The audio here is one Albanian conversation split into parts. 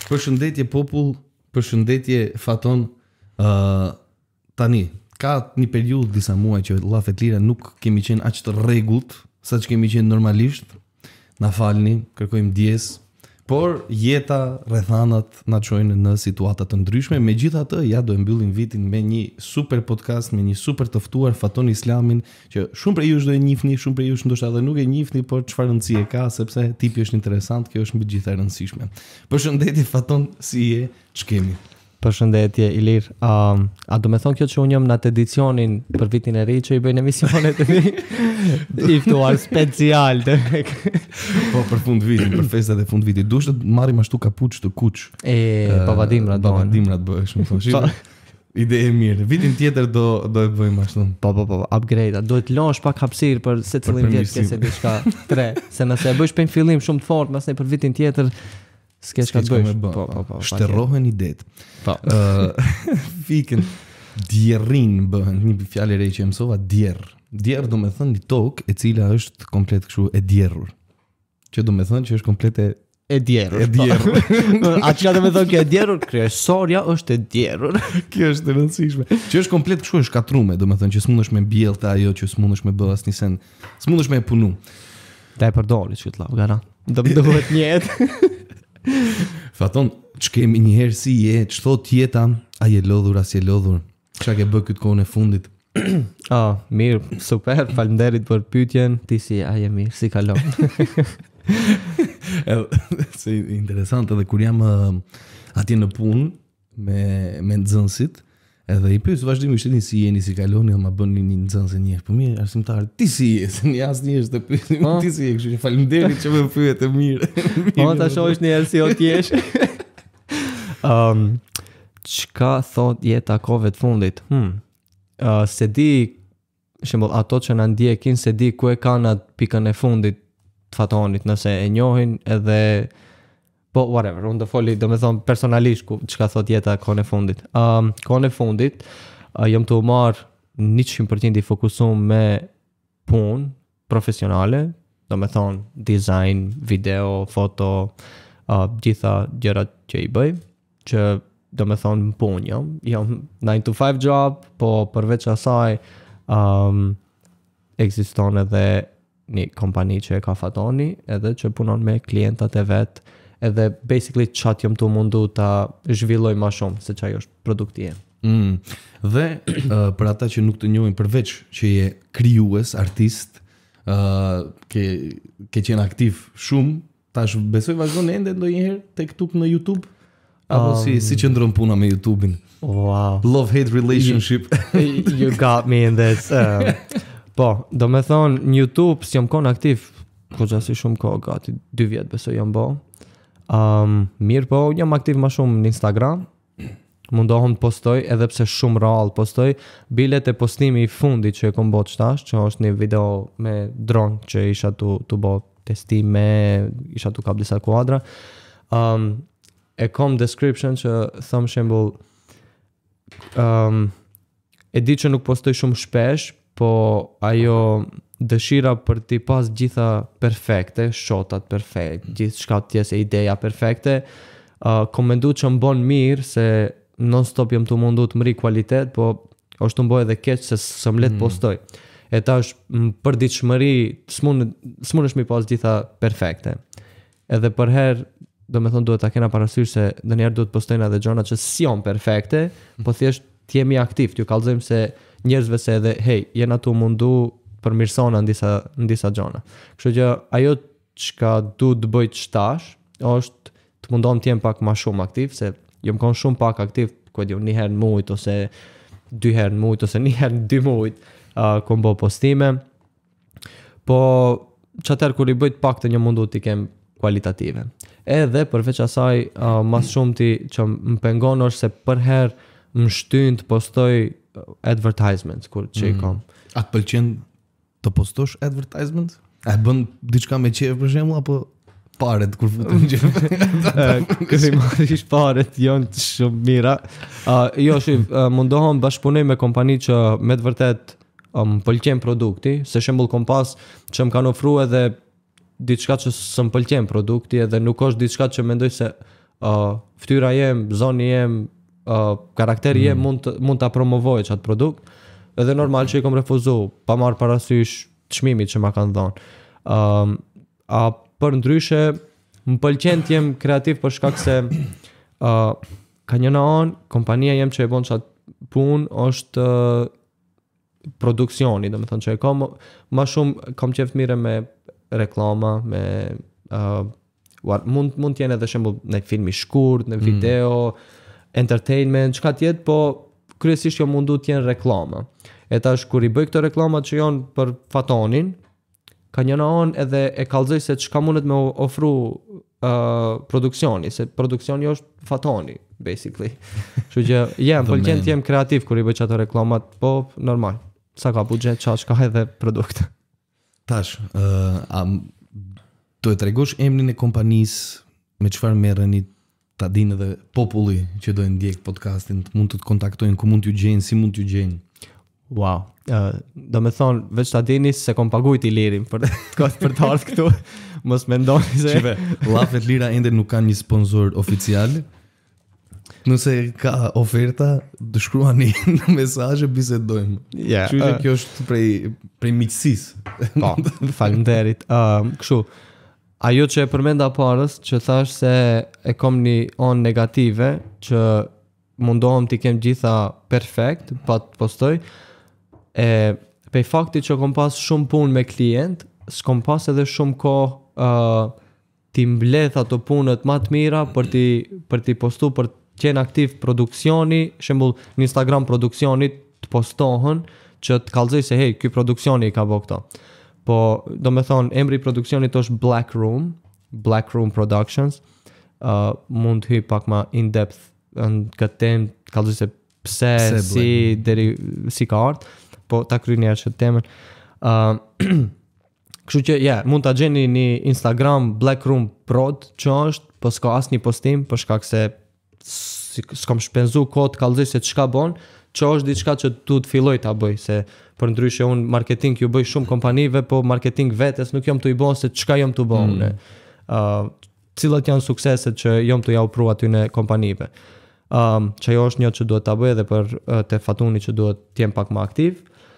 Përshëndetje popull, përshëndetje Faton. Tani, ka një periudhë disa muaj që llafet lira nuk kemi qenë aq të rregullt sa që kemi qenë normalisht. Na falni, kërkojmë ndjes. Por jeta, rrethanat na çojnë në situata të ndryshme. Megjithatë, ja do e mbyllim vitin me një super podcast, me një super të ftuar, Faton Islamin, që shumë prej jush do e njihni, shumë prej jush ndoshta edhe nuk e njihni, por çfarë rëndësie ka sepse tipi është interesant, kjo është mbi të gjitha e rëndësishme. Përshëndetje Faton, si je? Ç'kemi? Përshëndetje Ilir. A do me thonë kjo që unë jam në atë edicionin për vitin e ri që i bëjnë emisionet e mi i ftuar special Po për fund vitin, për festat e fund vitit. Duhet të marrim ashtu kapuç të kuç. Babadimrat bëhesh, më thonë. Ide e mirë. Vitin tjetër do e bëjmë ashtu. Po, upgrade. Duhet lësh pak hapësirë për secilin vjet pjesë diçka 3, se nëse e bësh për një fillim shumë të fortë, pastaj për vitin tjetër s'kesh ka të bëjsh. Po. Shterrohen idet. Po. Fikën djerrin bëhen një fjalë e re që e mësova, djerr. Djerr do me thënë një tokë e cila është komplet kështu e djerrur. Që do me thënë që është komplet e djerrur. A çka do me thonë që e djerrur? Kryesorja është e djerrur. Kjo është e rëndësishme. Që është komplet kështu e shkatruar, do me thënë që s'mundesh me mbjellë ajo, që s'mundesh me bë asnjë sen, s'mundesh me punu. Ta e përdori çu të gara. Do më duhet një jetë. Faton, ç'kemi një herë si je, ç'thot jeta, a je lodhur, as je lodhur? Ç'a ke bë këtë kohën e fundit? Mirë, super, faleminderit për pyetjen. Ti si je, a je mirë, si kalon? Se interesant edhe kur jam atje në punë me nxënësit, edhe i pyet vazhdimisht si jeni, si kaloni, dhe ma bën një nxënës një herë. Po mirë, arsimtar, ti si je? Se një asnjëherë të pyet, ti si je? Kështu që faleminderit që më pyet e mirë. Ta shohësh një herë si o t'jesh. Çka thot jeta kohëve të fundit? Se di, shembull, ato që na ndjekin, se di ku e kanë atë pikën e fundit të Fatonit, nëse e njohin edhe po whatever, unë do foli, do me thonë personalisht çka thot jeta kohën e fundit. Kohën e fundit jam të marr 100% i fokusuar me punë profesionale, do me thonë design, video, foto, gjitha gjërat që i bëj, që do me thonë punë jam 9 to 5 job, po përveç asaj ekziston edhe një kompani që e ka Fatoni, edhe që punon me klientat e vet, edhe basically qatë jam të mundu ta zhvilloj ma shumë se që ajo është produkti jem. Dhe për ata që nuk të njohin, përveç që je krijues, artist, ke qenë aktiv shumë, tash besoj vazhdon ende ndonjëherë tek tuk në YouTube? Apo si qëndron puna me YouTube-in? Wow. Love-hate relationship. You got me in this. Po, do me thonë, në YouTube si jam kon aktiv, si shumë ko, gati 2 vjet besoj jam bo. Mirë po, jam aktiv ma shumë në Instagram, mundohëm të postoj, edhe pse shumë real postoj, bilet e postimi i fundit që e kom bo të shtash, që është një video me dron që isha të bo testime, isha të kap disa kuadra, e kom description që thëm shembull, e di që nuk postoj shumë shpesh, po ajo dëshira për t'i pas gjitha perfekte, shotat perfekt, gjithë shka tjesë ideja perfekte, kom mendu që më bon mirë se non stop jem të mundu të mëri kvalitet, po është të mboj edhe keq se së më letë postoj. E ta është për ditë shmëri, s'mun është mi pas gjitha perfekte. Edhe për herë, do me thonë duhet ta kena parasysh se dhe njerë duhet postojnë edhe gjona që s'jon perfekte, po thjesht t'jemi aktiv, t'ju kallëzojmë se njerëzve se edhe, hej, jena të mundu përmirësona në disa gjona. Kështu që ajo çka du të bëj shtash është të mundohem të jem pak më shumë aktiv, se jam kon shumë pak aktiv, ku e di, një herë në muajt ose 2 herë në muajt ose 1 herë në 2 muajt kom bë postime. Po çatër kur i bëj pak të një mundu t'i kem kualitative. Edhe përveç asaj mas shumë ti që më pengon është se për herë më shtyn të postoj advertisements kur që i kam. A të pëlqen të postosh advertisement? A bën diçka me qejf për shembull apo paret kur futen gjë? Kërëmarisht paret janë të shumë mira. Jo, mundohem bashkëpunoj me kompani që me të vërtet më pëlqen produkti, se shembull kom pas që më kanë ofruar edhe diçka që s'm pëlqen produkti edhe nuk është diçka që mendoj se fytyra jem, zoni jem, karakteri jem mund ta promovoj çat produkt. Edhe normal që i kom refuzu, pa marrë parasysh çmimit që ma kanë dhënë. A për ndryshe, më pëlqen të jem kreativ për shkak se ka njëna anë, kompania jem që e bon çat punë është produksioni, do me thënë që e kam ma shumë, kam qef mire me reklama, me mund t'jenë edhe shembull në film i shkurt, në video, entertainment, çka tjetë, po kryesisht jo mundu t'jenë reklama. E tash kur i bëj këto reklamat që janë për Fatonin, ka njëna anë edhe e kallëzoj se çka mundet me ofru produksioni, se produksioni është Fatoni, basically. Kështu që pëlqen të jem kreativ kur i bëj ato reklamat, po normal. Sa ka buxhet, çka edhe produkt. Tash, do e tregosh emrin e kompanisë, me çfarë merreni, ta dinë edhe populli që do e ndjek podcastin, mund të kontaktojnë, ku mund t'ju gjejnë, si mund t'ju gjejnë. Wow. Do me thonë, veç ta dini se kom pagujt i lirim për të ardhë këtu. Mos me ndoni se... Qive, Llafet Lira ende nuk kanë një sponsor oficial. Nëse ka oferta, të shkruani në mesazhe, bisedojmë. Kështu që kjo është prej miqësisë. Po, faleminderit. Kështu, ajo që e përmenda parës, që thash se e kom një onë negative, që mundohem t'i kem gjitha perfekt, pa të postoj, pe fakti që kom pas shumë punë me klient, s'kom pas edhe shumë kohë t'i mbledh ato punët ma të mira për t'i postu, për qenë aktiv produksioni, shembull në Instagram produksioni të postohen që të kallëzoj se hey, ky produksioni ka bë këto. Po, do me thonë, emri produksionit është Black Room Productions, mund të hy pak ma in-depth në këtë temë, të kallëzoj se pse, si ka ardhur, po ta kryeni ashtu temën. Kështu që mund ta gjeni në Instagram Black Room Prod, që është, po s'ka asnjë postim për shkak se s'kam shpenzu kohë të kallëzoj se çka bën, që është diçka që tu të filloj ta bëj, se për ndryshe unë marketing ju bëj shumë kompanive, po marketing vetes nuk jam të i bën se çka jam të bëj. Cilat janë sukseset që jam të ja ofru aty në kompanive. Që ajo është një që duhet ta bëj edhe për te Fatuni që duhet të jem pak më aktiv.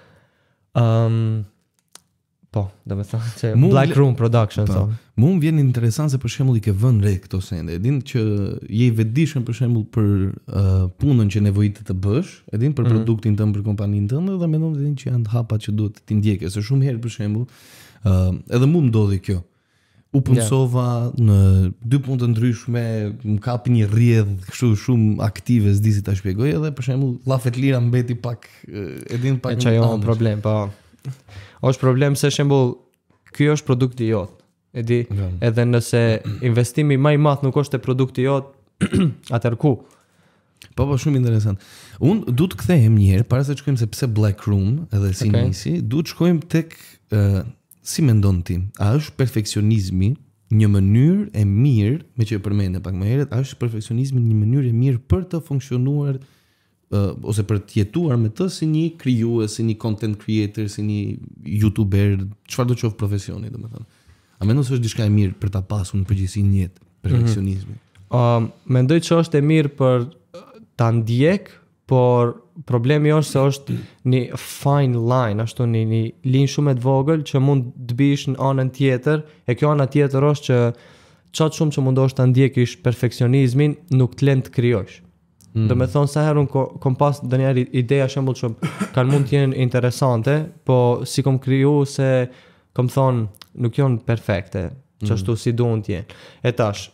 Po, do me thënë që Black Room Productions. Mu më vjen interesant se për shembull i ke vënë re këto sende. E din që je i vetëdijshëm për shembull për punën që nevojitet të bësh, e din për produktin tënd, për kompaninë tënde, dhe mendon se që janë hapat që duhet t'i ndjekësh. Se shumë herë për shembull, edhe mu më ndodhi kjo. U punësova në 2 punë të ndryshme, më kapi një rrjedh kështu shumë aktive, s'di si ta shpjegoj, edhe për shembull Llafet Lira mbeti pak pak që ajo është problem, po. Është problem se shembull ky është produkti jot. E di, edhe nëse investimi më i madh nuk është te produkti jot, atëherë ku? Po shumë interesant. Unë du të kthehem një herë para se të shkojmë se pse Black Room, edhe si nisi, du të shkojmë tek si mendon ti, a është perfeksionizmi një mënyrë e mirë, me që e përmende pak më herët, a është perfeksionizmi një mënyrë e mirë për të funksionuar ose për të jetuar me të si një krijues, si një content creator, si një youtuber, çfarë do të qoftë profesioni, domethënë. A mendon se është diçka e mirë për ta pasur në përgjithësi në jetë, perfeksionizmi? Mendoj që është e mirë për ta ndjek, por problemi është se është një fine line, ashtu një linjë shumë e vogël që mund të bish në anën tjetër, e kjo ana tjetër është që qatë shumë që mundosh të ndjekish perfeksionizmin, nuk të lën të krijosh. Do me thonë sa herë unë kom pas ndonjëherë ideja shembull që kanë mund të jenë interesante, po si kom kriju se kom thonë nuk janë perfekte, që ashtu si duhen të jenë. E tash,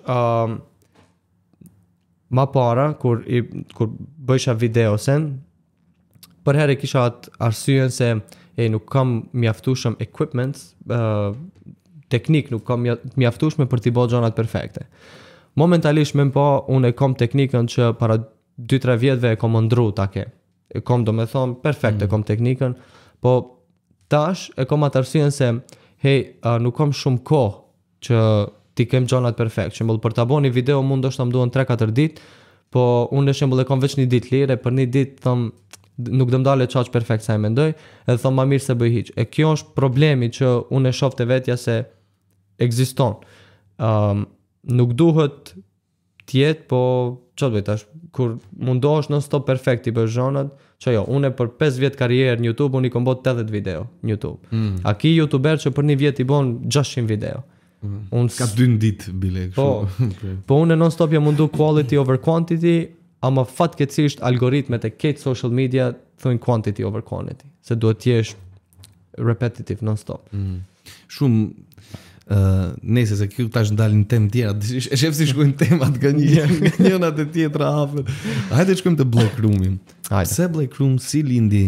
ma para, kur bëjsha videosen, për herë kisha atë arsyen se nuk kam mjaftueshëm equipments, teknik nuk kam mjaftueshme për t'i bërë gjonat perfekte. Momentalisht me po, unë e kom teknikën që para 2-3 vjetëve e kom ndru take. E kom do me thonë perfekt e kom teknikën, po tash e kom atë arsyen se nuk kam shumë kohë që ti kem gjonat perfekt. Shembull për ta bënë një video mund është ta më duhen 3-4 ditë, po unë shembull e kam veç një ditë lirë, për një ditë thom nuk do më dalë çaq perfekt sa e mendoj, edhe thom më mirë se bëj hiç. E kjo është problemi që unë e shoh te vetja se ekziston. Nuk duhet tjetë, po çfarë do të tash, kur mundohesh non stop perfekt i bësh zhonat, që jo, unë për 5 vjet karrierë në YouTube unë i kom bot 80 video në YouTube. A ki youtuber që për një vjet i bon 600 video. Unë Ka 2 ditë bile kështu. po unë non stop jam mundu quality over quantity, ama fatkeqësisht algoritmet e këtë social media thonë quantity over quality, se duhet të jesh repetitive non stop. Shumë nëse se kjo tash ndalin temë tjera, e shef si shkojnë temat nga njëna te tjetra afër. Hajde shkojmë te Black Room-in. Pse Black Room, si lindi,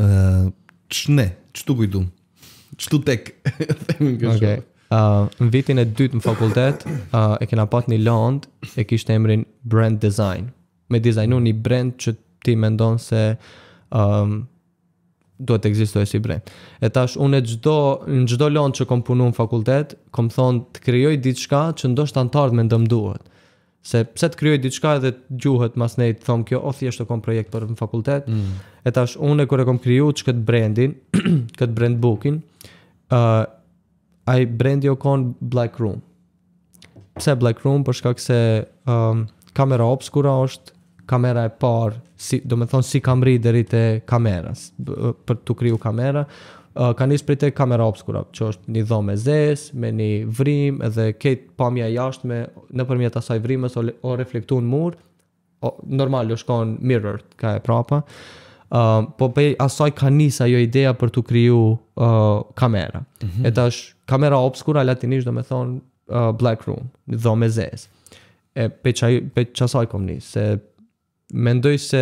ç'tu kujtu? Ç'tu tek? Themin kështu. Okay. Në vitin e dytë në fakultet, e kena pat një land, e kishte emrin brand design. Me dizajnu një brand që ti mendon se duhet të ekzistojë si brand. E tash unë në çdo land që kom punu në fakultet, kom thonë të krijoj diçka që ndoshta antarët mendon duhet. Se pse të krijoj diçka edhe të gjuhet mas nej të thom kjo, thjesht kom projekt për në fakultet. E tash unë kur e kom kriju këtë brandin, këtë brand bookin, ai brandi o kon Black Room. Pse Black Room? Për shkak se kamera obskura është kamera e parë, do me thonë si kam ri deri te kameras, për të kriju kamera, ka nis prej te kamera obskura, që është një dhomë e zezë, me një vrim, edhe këtë pamja jashtë me nëpërmjet asaj vrimës o reflektu në mur, normal o shkon mirror, ka e prapa, po pe asaj ka nis ajo idea për të kriju kamera. E tash kamera obskura latinisht do me thonë Black Room, një dhomë e zezë. E pe qasaj kom nis, se mendoj se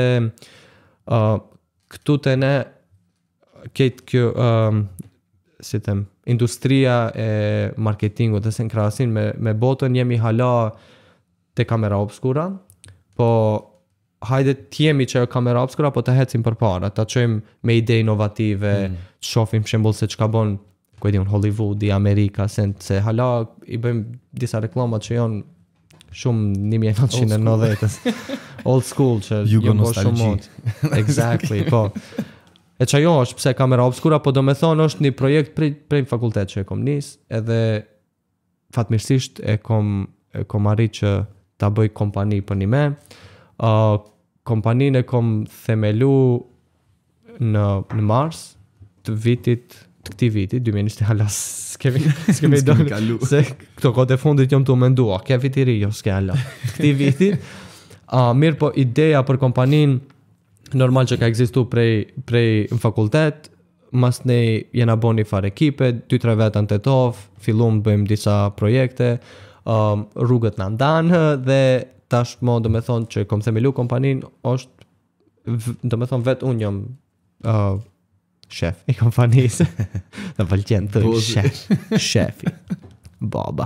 këtu të ne këtë kjo si them, industria e marketingut dhe se në krahasim me botën jemi hala te kamera obskura, po hajde t'jemi që kamera obskura, po të hecim për para, ta qojmë me ide inovative, të shofim shembull se çka bon ku e di Hollywood, Amerika, se hala i bëjmë disa reklamat që janë shumë 1990-s. Old school që Jugo jo shumë mod. Exactly, po. E që ajo është pse kamera obskura, po do me thonë është një projekt prej fakultet që e kom nis, edhe fatmirësisht e kom arrit që ta bëj kompani për një me. Kompanin e kom themelu në mars të këtij viti, 2020 halas s'kemi dalë, se këto kote fundit jom të mendua, ke viti ri, jo s'ke hala. Këtij viti, mirë po ideja për kompanin normal që ka ekzistu prej në fakultet, mas ne jena bo një far ekipe, 2-3 vetën të tof, fillum bëjmë disa projekte, rrugët në ndanë, dhe tash mo do me thonë që kom themelu kompanin, është, do me thonë vetë unë jom shef i kompanisë. Dhe pëlqen të shefi. Baba.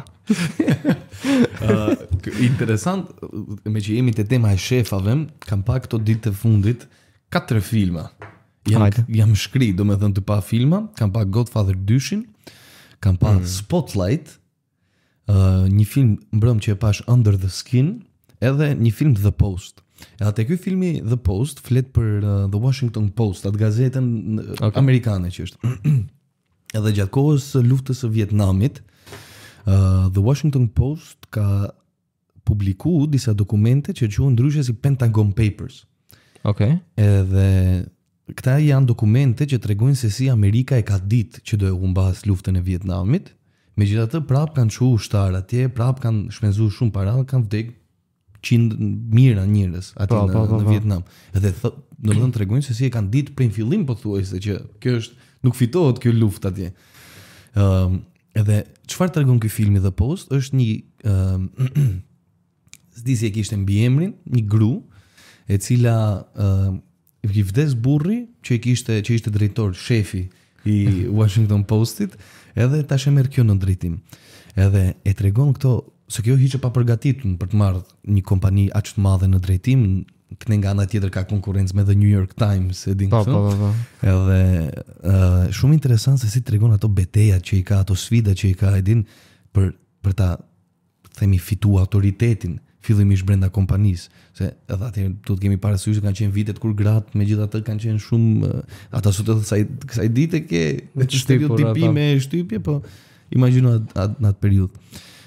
Interesant, me që jemi te tema e shefave, kam pa këto ditë të fundit 4 filma. Jam shkri, do me thënë të pa filma, kam pa Godfather 2-shin, kam pa Spotlight, një film mbrëm që e pash Under the Skin, edhe një film The Post. E atë ky filmi The Post flet për The Washington Post, atë gazetën amerikane që është. Edhe gjatë kohës së luftës së Vietnamit, The Washington Post ka publiku disa dokumente që quhen ndryshe si Pentagon Papers. Okay. Edhe këta janë dokumente që tregojnë se si Amerika e ka ditë që do e humbas luftën e Vietnamit. Megjithatë prap kanë çu ushtar atje, prap kanë shpenzuar shumë para, kanë vdekur 100 mijëra njerëz aty në Vietnam. Edhe domethënë tregojnë se si e kanë ditë prej fillim pothuajse që kjo është nuk fitohet kjo luftë atje. Edhe çfarë tregon ky filmi The Post është një s'di si e kishte mbi emrin, një gru e cila i vdes burri që ishte drejtor, shefi i Washington Postit, edhe tash e merr kjo në drejtim. Edhe e tregon këto se kjo hiç e pa përgatitur për të marrë një kompani aq të madhe në drejtim, këne nga ana tjetër ka konkurrencë me The New York Times, e din këto. Edhe shumë interesant se si tregon ato betejat që i ka, ato sfida që i ka, e din për ta themi fitu autoritetin fillimisht brenda kompanisë, se edhe atë do të kemi parasysh se kanë qenë vitet kur gratë megjithatë kanë qenë shumë ata sot edhe kësaj dite ke stereotipime, shtypje, po imagjino në atë periudhë.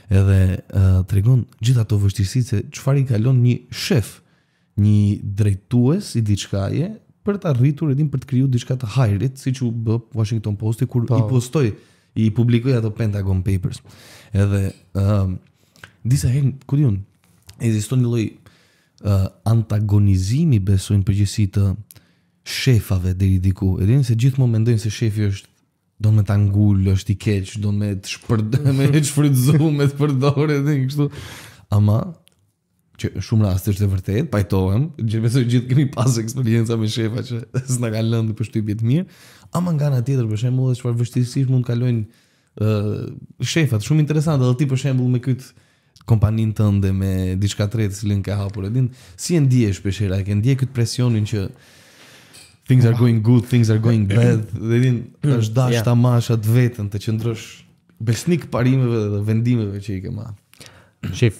Edhe tregon gjithë ato vështirësi se çfarë i kalon një shef, një drejtues i diçkaje për të arritur edhin për të kriju diçka të hajrit, siç u bë Washington Posti kur i postoi, i publikoi ato Pentagon Papers. Edhe disa herë, ku diun, ekziston një lloj antagonizimi besojnë përgjithësi të shefave deri diku. Edhin se gjithmonë mendojnë se shefi është don me ta ngul, është i keq, don me të shfrytëzu, me të përdorë edhe kështu. Ama që shumë raste është e vërtet, pajtohem, besoj gjithë kemi pas eksperienca me shefa që s'na kanë lënë përshtypje të mirë, ama nga ana tjetër për shembull edhe çfarë vështirësish mund kalojnë shefat, shumë interesante, edhe ti për shembull me këtë kompaninë tënde me diçka tretë cilën ke hapur, edin si e ndjesh peshera, ke ndje këtë presionin që things are going good, things are going bad, dhe edin është dash ta mash atë vetën, të qëndrosh besnik parimeve dhe vendimeve që i ke marrë. Shif,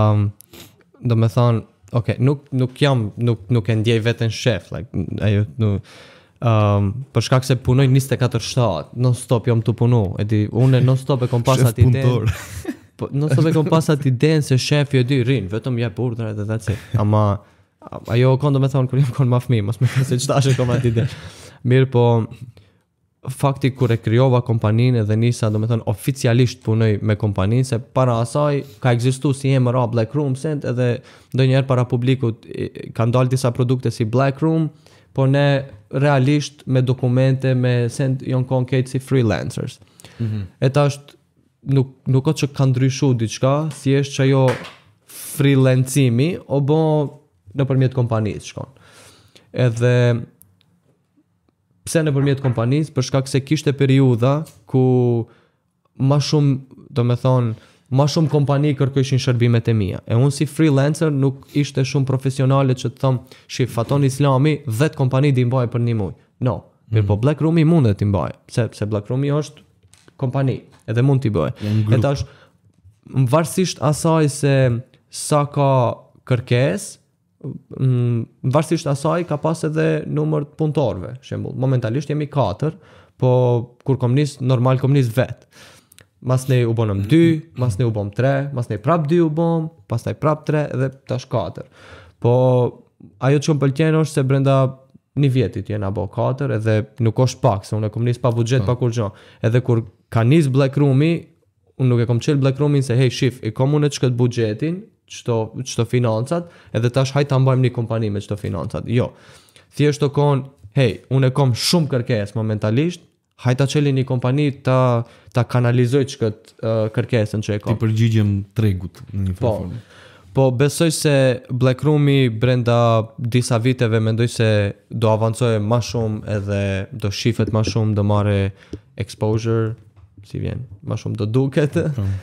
do me thonë, okay, nuk e ndjej veten shef, like, ajo për shkak se punoj 24/7, non stop jam të punu, unë non stop e kom pas atë idenë. Non stop e kom pas atë idenë se shefi e di rin, vetëm jep urdhra dhe that's it. Ama ajo kon do me thonë kur jam kon ma fëmijë, mos më thënë se ç'tash e kom atë idenë. Mirë, po fakti kur e krijova kompaninë dhe nisa do me thonë oficialisht punoj me kompaninë, se para asaj ka ekzistuar si emër Black Room Cent, edhe ndonjëherë para publikut kanë dalë disa produkte si Black Room, po ne realisht me dokumente, me send jon konkret si freelancers. E tash nuk ka që ka ndryshu diçka, si është që ajo freelancimi o bo nëpërmjet kompanisë shkon. Edhe pse nëpërmjet kompanisë, për shkak se kishte periudha ku ma shumë, do me thonë, ma shumë kompani kërkojshin shërbimet e mia. E unë si freelancer nuk ishte shumë profesionale që të thëmë, shif, Faton Islami 10 kompani di mbaj për një muj. No, mirë po Black Room i mundet t'i mbaj, se Black Room i është kompani, edhe mund t'i bëj. E tash, më varsisht asaj se sa ka kërkes, varsisht asaj ka pas edhe numër të punëtorëve. Shembull, momentalisht jemi 4, po kur kom nis normal kom nis vet. Mas ne u bonëm 2, mas ne u bom 3, mas ne prap 2 u bom, pastaj prap 3 dhe tash 4. Po ajo që më pëlqen është se brenda një vjetit jena bo 4 edhe nuk është pak, se unë e kom nis pa buxhet, pa kur gjë. Edhe kur ka nis Black Room-i, unë nuk e kom qel Black Room-in se hey shif, e kom unë çka buxhetin, çto financat, edhe tash hajt ta mbajmë një kompani me çto financat. Jo. Thjesht të kon, hey, unë e kom shumë kërkesë momentalisht, hajt ta çeli një kompani ta kanalizoj çkët kërkesën që e kom. Ti përgjigjem tregut në një formë. Po besoj se Black Room-i brenda disa viteve mendoj se do avancojë më shumë edhe do shifet më shumë, do marrë exposure, si vjen, më shumë do duket.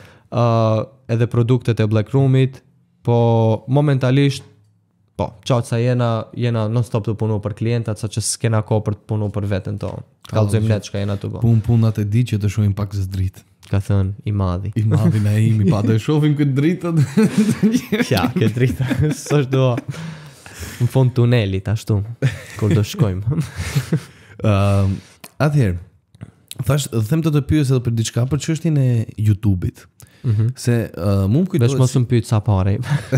Edhe produktet e Black Room-it, po momentalisht po, qatë sa jena non stop të punu për klientat, sa që s'kena ko për të punu për vetën tonë. Kallëzojmë net që ka jena të bo. Punat e di që të shohim pak zë dritë. Ka thënë i madhi. I madhi na imi, pa të shohim këtë dritët. Ja, këtë dritë, s'është do në fund tunelit, ashtu, kur do shkojmë. Atëherë, thash, them të pyes edhe për diçka për çështjen e YouTube-it. Se mu më kujtohet. Vesh mos më pyet sa pare.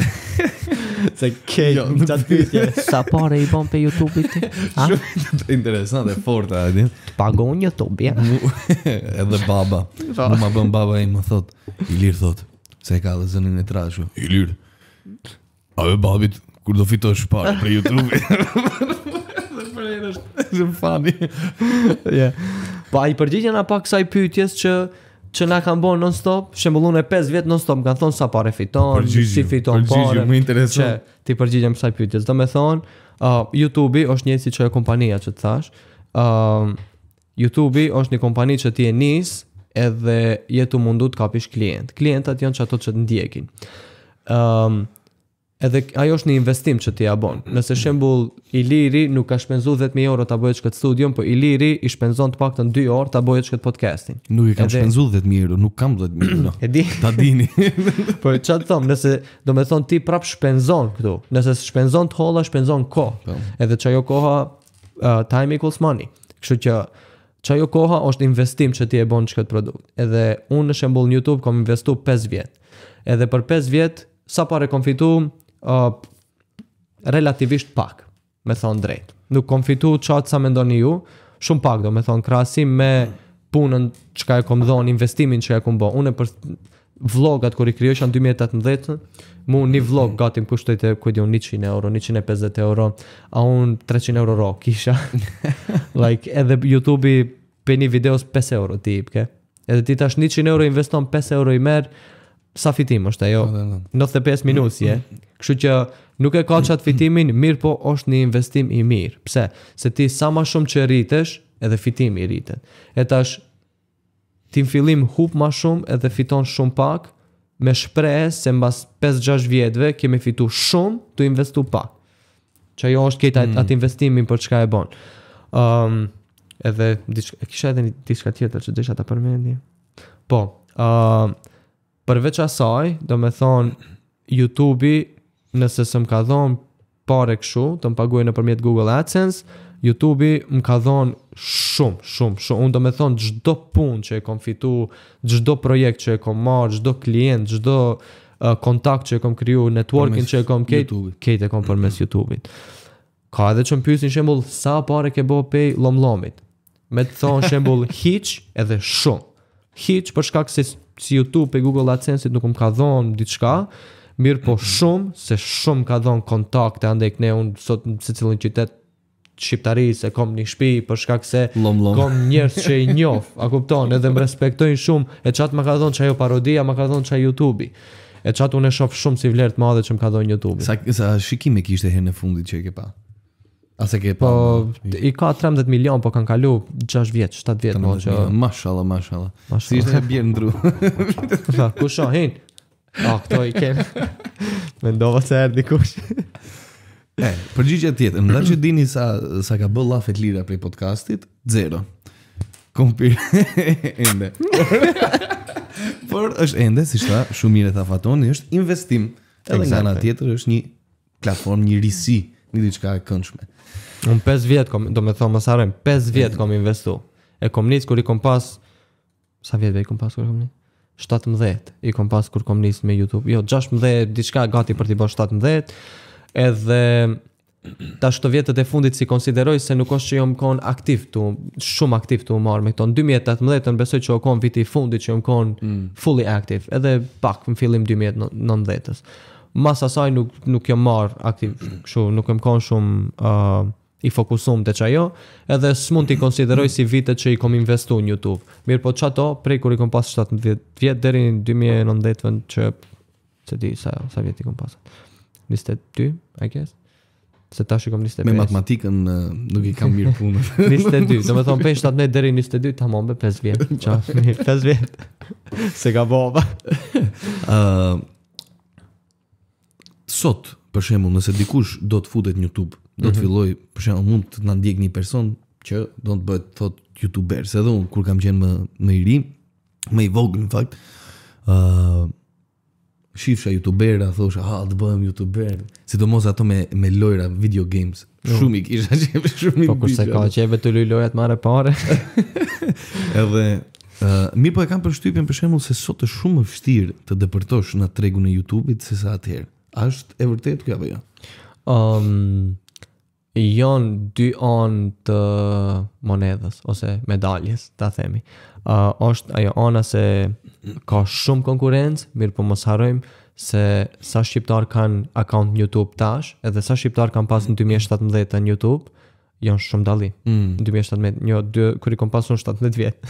Se qatë pyetje, sa pare i bon pe YouTube-it ti? Shumë interesante, forta, e të pagon YouTube, ja. Edhe baba. Mu ma bën baba i më thot, Ilir thot, se ka dhe zënin e trashu. Ilir, a ve babit, kur do fitosh parë për YouTube-it? Dhe për e është fani. Pa i përgjigjena pak kësaj pyetjes që na kanë bën non-stop, shembullun e 5 vjet non-stop kanë thonë sa pare fiton, si fiton pare. Më intereson. Ti përgjigjem kësaj pyetjes. Do me thonë, YouTube-i është një si që e kompania që të thash. YouTube-i është një kompani që ti e nis edhe jetu mundu të kapish klient. Klientat janë që ato që të ndjekin. Edhe ajo është një investim që ti ja bon. Nëse shembull Iliri nuk ka shpenzu 10.000 euro ta bëjë këtë studion, po Iliri i shpenzon të paktën 2 orë ta bëjë këtë podcastin. Nuk i kam shpenzu 10.000 euro, nuk kam 10.000 euro. E di. Ta dini. Po çfarë thom, nëse do me thonë ti prap shpenzon këtu. Nëse shpenzon të holla, shpenzon kohë. Edhe çajo koha time equals money. Kështu që që ajo koha është investim që ti e bon që këtë produkt. Edhe unë në shembull në YouTube kom investu 5 vjet. Edhe për 5 vjet, sa pare kom fitu relativisht pak, me thonë drejt. Nuk kom fitu qatë sa me ndoni ju, shumë pak do me thonë krasim me punën që ka e kom dhonë, investimin që e kom bo. Unë për vlogat kër i kryojsh në 2018, mu një vlog gati më kushtojte kujdi unë 100 euro, 150 euro, a unë 300 euro ro kisha. Like, edhe YouTube-i për një videos 5 euro ti ipke. Edhe ti tash 100 euro investon 5 euro i merë, sa fitim është ajo? 95 minutësje. Kështu që nuk e ka qatë fitimin, mirë po është një investim i mirë. Pse? Se ti sa ma shumë që rritesh, edhe fitimi i rritet. E tash, ti në fillim hup ma shumë edhe fiton shumë pak, me shpresë se mbas 5-6 vjetëve kemi fitu shumë të investu pak. Që ajo është këtë atë investimin për çka e bon. Edhe kisha edhe diçka tjetër që desha ta përmendni. Po, përveç asaj, do me thonë YouTube-i nëse se më ka dhonë pare këshu, të më paguaj nëpërmjet Google AdSense, YouTube-i më ka dhonë shumë. Unë do me thonë gjdo pun që e kom fitu, gjdo projekt që e kom marrë, gjdo klient, gjdo kontakt që e kom kriju, networking që e kom kejt e kom përmes YouTube-it. Ka edhe që më pyesin shembull sa pare ke bo pej lomlomit. Me të thonë shembull hiq edhe shumë. Hiq për shkak se si YouTube e Google AdSense nuk më ka dhonë diçka, mirë po shumë, se shumë ka dhonë kontakte, andej ne unë sot në secilin qytet shqiptarisë, kom një shtëpi për shkak se kom njerëz që i njoh, a kupton, edhe më respektojnë shumë, e çat më ka thonë çajo parodia, më ka thonë çaj YouTube-i. E çat unë e shoh shumë si vlerë të madhe që më ka dhënë YouTube-i. Sa shikime kishte herën e fundit që e ke pa? A se ke pa? Po i ka 13 milion, po kanë kalu 6 vjet, 7 vjet, mo që mashallah. Si ishte e bjerë ndru. Ku shohin? Këto i kemë. Mendova se erdhi kush. Përgjigja tjetër, nda që dini sa ka bë lafet lira prej podcastit, 0. Kompir ende. Por është ende, si shta, shumë mire tha Fatoni, është investim. Edhe nga ana tjetër është një platformë, një risi, një diçka e këndshme. Unë 5 vjet do me thonë më sarojmë, 5 vjet kom investu. E kom nis kur i kom pas, sa vjet i kom pas kur i kom nis? 17 i kom pas kur kom nis me YouTube. Jo, 16, diçka gati për t'i bërë 17. Edhe tash këto vjetët e fundit si konsideroj se nuk është që jom kon aktiv shumë aktiv të marrë me këto. Në 2018 besoj që o kon viti i fundit që jom kon fully active, edhe pak në fillim 2019. Mas asaj nuk jom marrë aktiv, nuk jom kon shumë i fokusum të qajo, edhe s'mund t'i konsideroj si vitet që i kom investu në YouTube. Mirë po qato, prej kur i kom pas 17 vjet deri në 2019 që se di sa vjet i kom pas. 22, I guess. Se tash i kom 25. Me matematikën nuk i kam mirë punën. 22, do me thonë pej 17 deri 22, tamam be 5 vjet. 5 vjet. Se ka bova. Sot, për shembull, nëse dikush do të futet në YouTube, do të filloj, për shembull, mund të na ndjek një person që do të bëhet thot YouTuber, se edhe unë kur kam qenë më i ri, më i vogël në fakt, shifsha YouTubera, thosha, të bëhem YouTuber, sidomos ato me lojra, video games. Shumë i kisha qeve, shumë i po kurse ka qeve të luj lojat marrë pare. Edhe mirë po e kam përshtypjen për shembull se sot është shumë më vështirë të depërtosh në tregun e YouTube-it se sa atëherë. A është e vërtetë kjo apo jo? Janë dy anë të monedhës ose medaljes, ta themi. Është ajo ana se ka shumë konkurrencë, mirë po mos harrojmë se sa shqiptar kanë account në YouTube tash, edhe sa shqiptar kanë pas në 2017 në YouTube, janë shumë dallim. Në 2017, kur i kom pasur 17 vjet.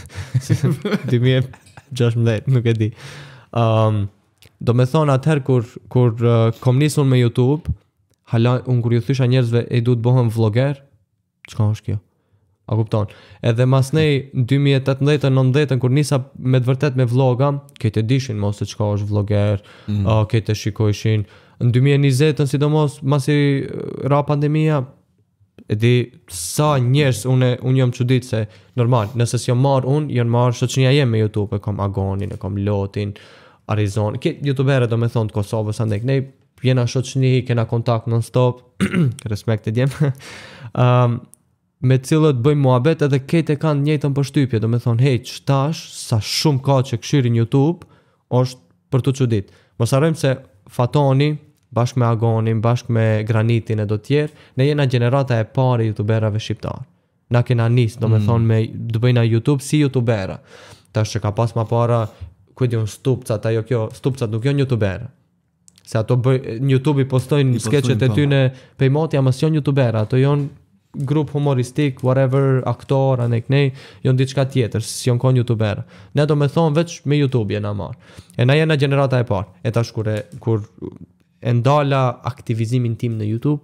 2016, nuk e di. Do me thonë atëherë kur kom nisur me YouTube, hala unë kur ju thysha njerëzve e du të bëhem vlogger, çka është kjo? A kupton? Edhe mas nej 2018-19 kur nisa me të vërtet me vloga, këtë e dishin mos se çka është vlogger, këtë e shikojshin. Në 2020 sidomos masi ra pandemia, e di sa njerëz unë jam çudit se normal, nëse s'jam marr unë, janë marr shoqënia jem me YouTube, e kam Agonin, e kam Lotin, Arizona, këtë youtuberë do me thonë të Kosovës, andek ne jena shoqëni, kena kontakt non-stop, respekt e djem. me cilët bëjmë muhabet edhe kete kanë njëjtën përshtypje, do me thonë, hej, qtash, sa shumë ka që këshirin YouTube, është për të çudit. Mos harrojmë se Fatoni, bashkë me Agonin, bashkë me Granitin e do tjerë, ne jena gjenerata e parë youtuberave shqiptar. Na kena nis, do me thonë, me të bëjna YouTube si youtubera. Tash që ka pas ma para, ku di unë Stupcat, ajo kjo, Stupcat nuk janë youtubera. Se ato në YouTube i postojnë skeqet e tyne pejmotja, mas janë youtubera, ato janë grup humoristik, whatever, aktor, anek nej, janë diçka tjetër, si janë konë youtubera. Ne do me thonë veç me YouTube jena marë. E na jena generata e parë. E tash kur e ndala aktivizimin tim në YouTube,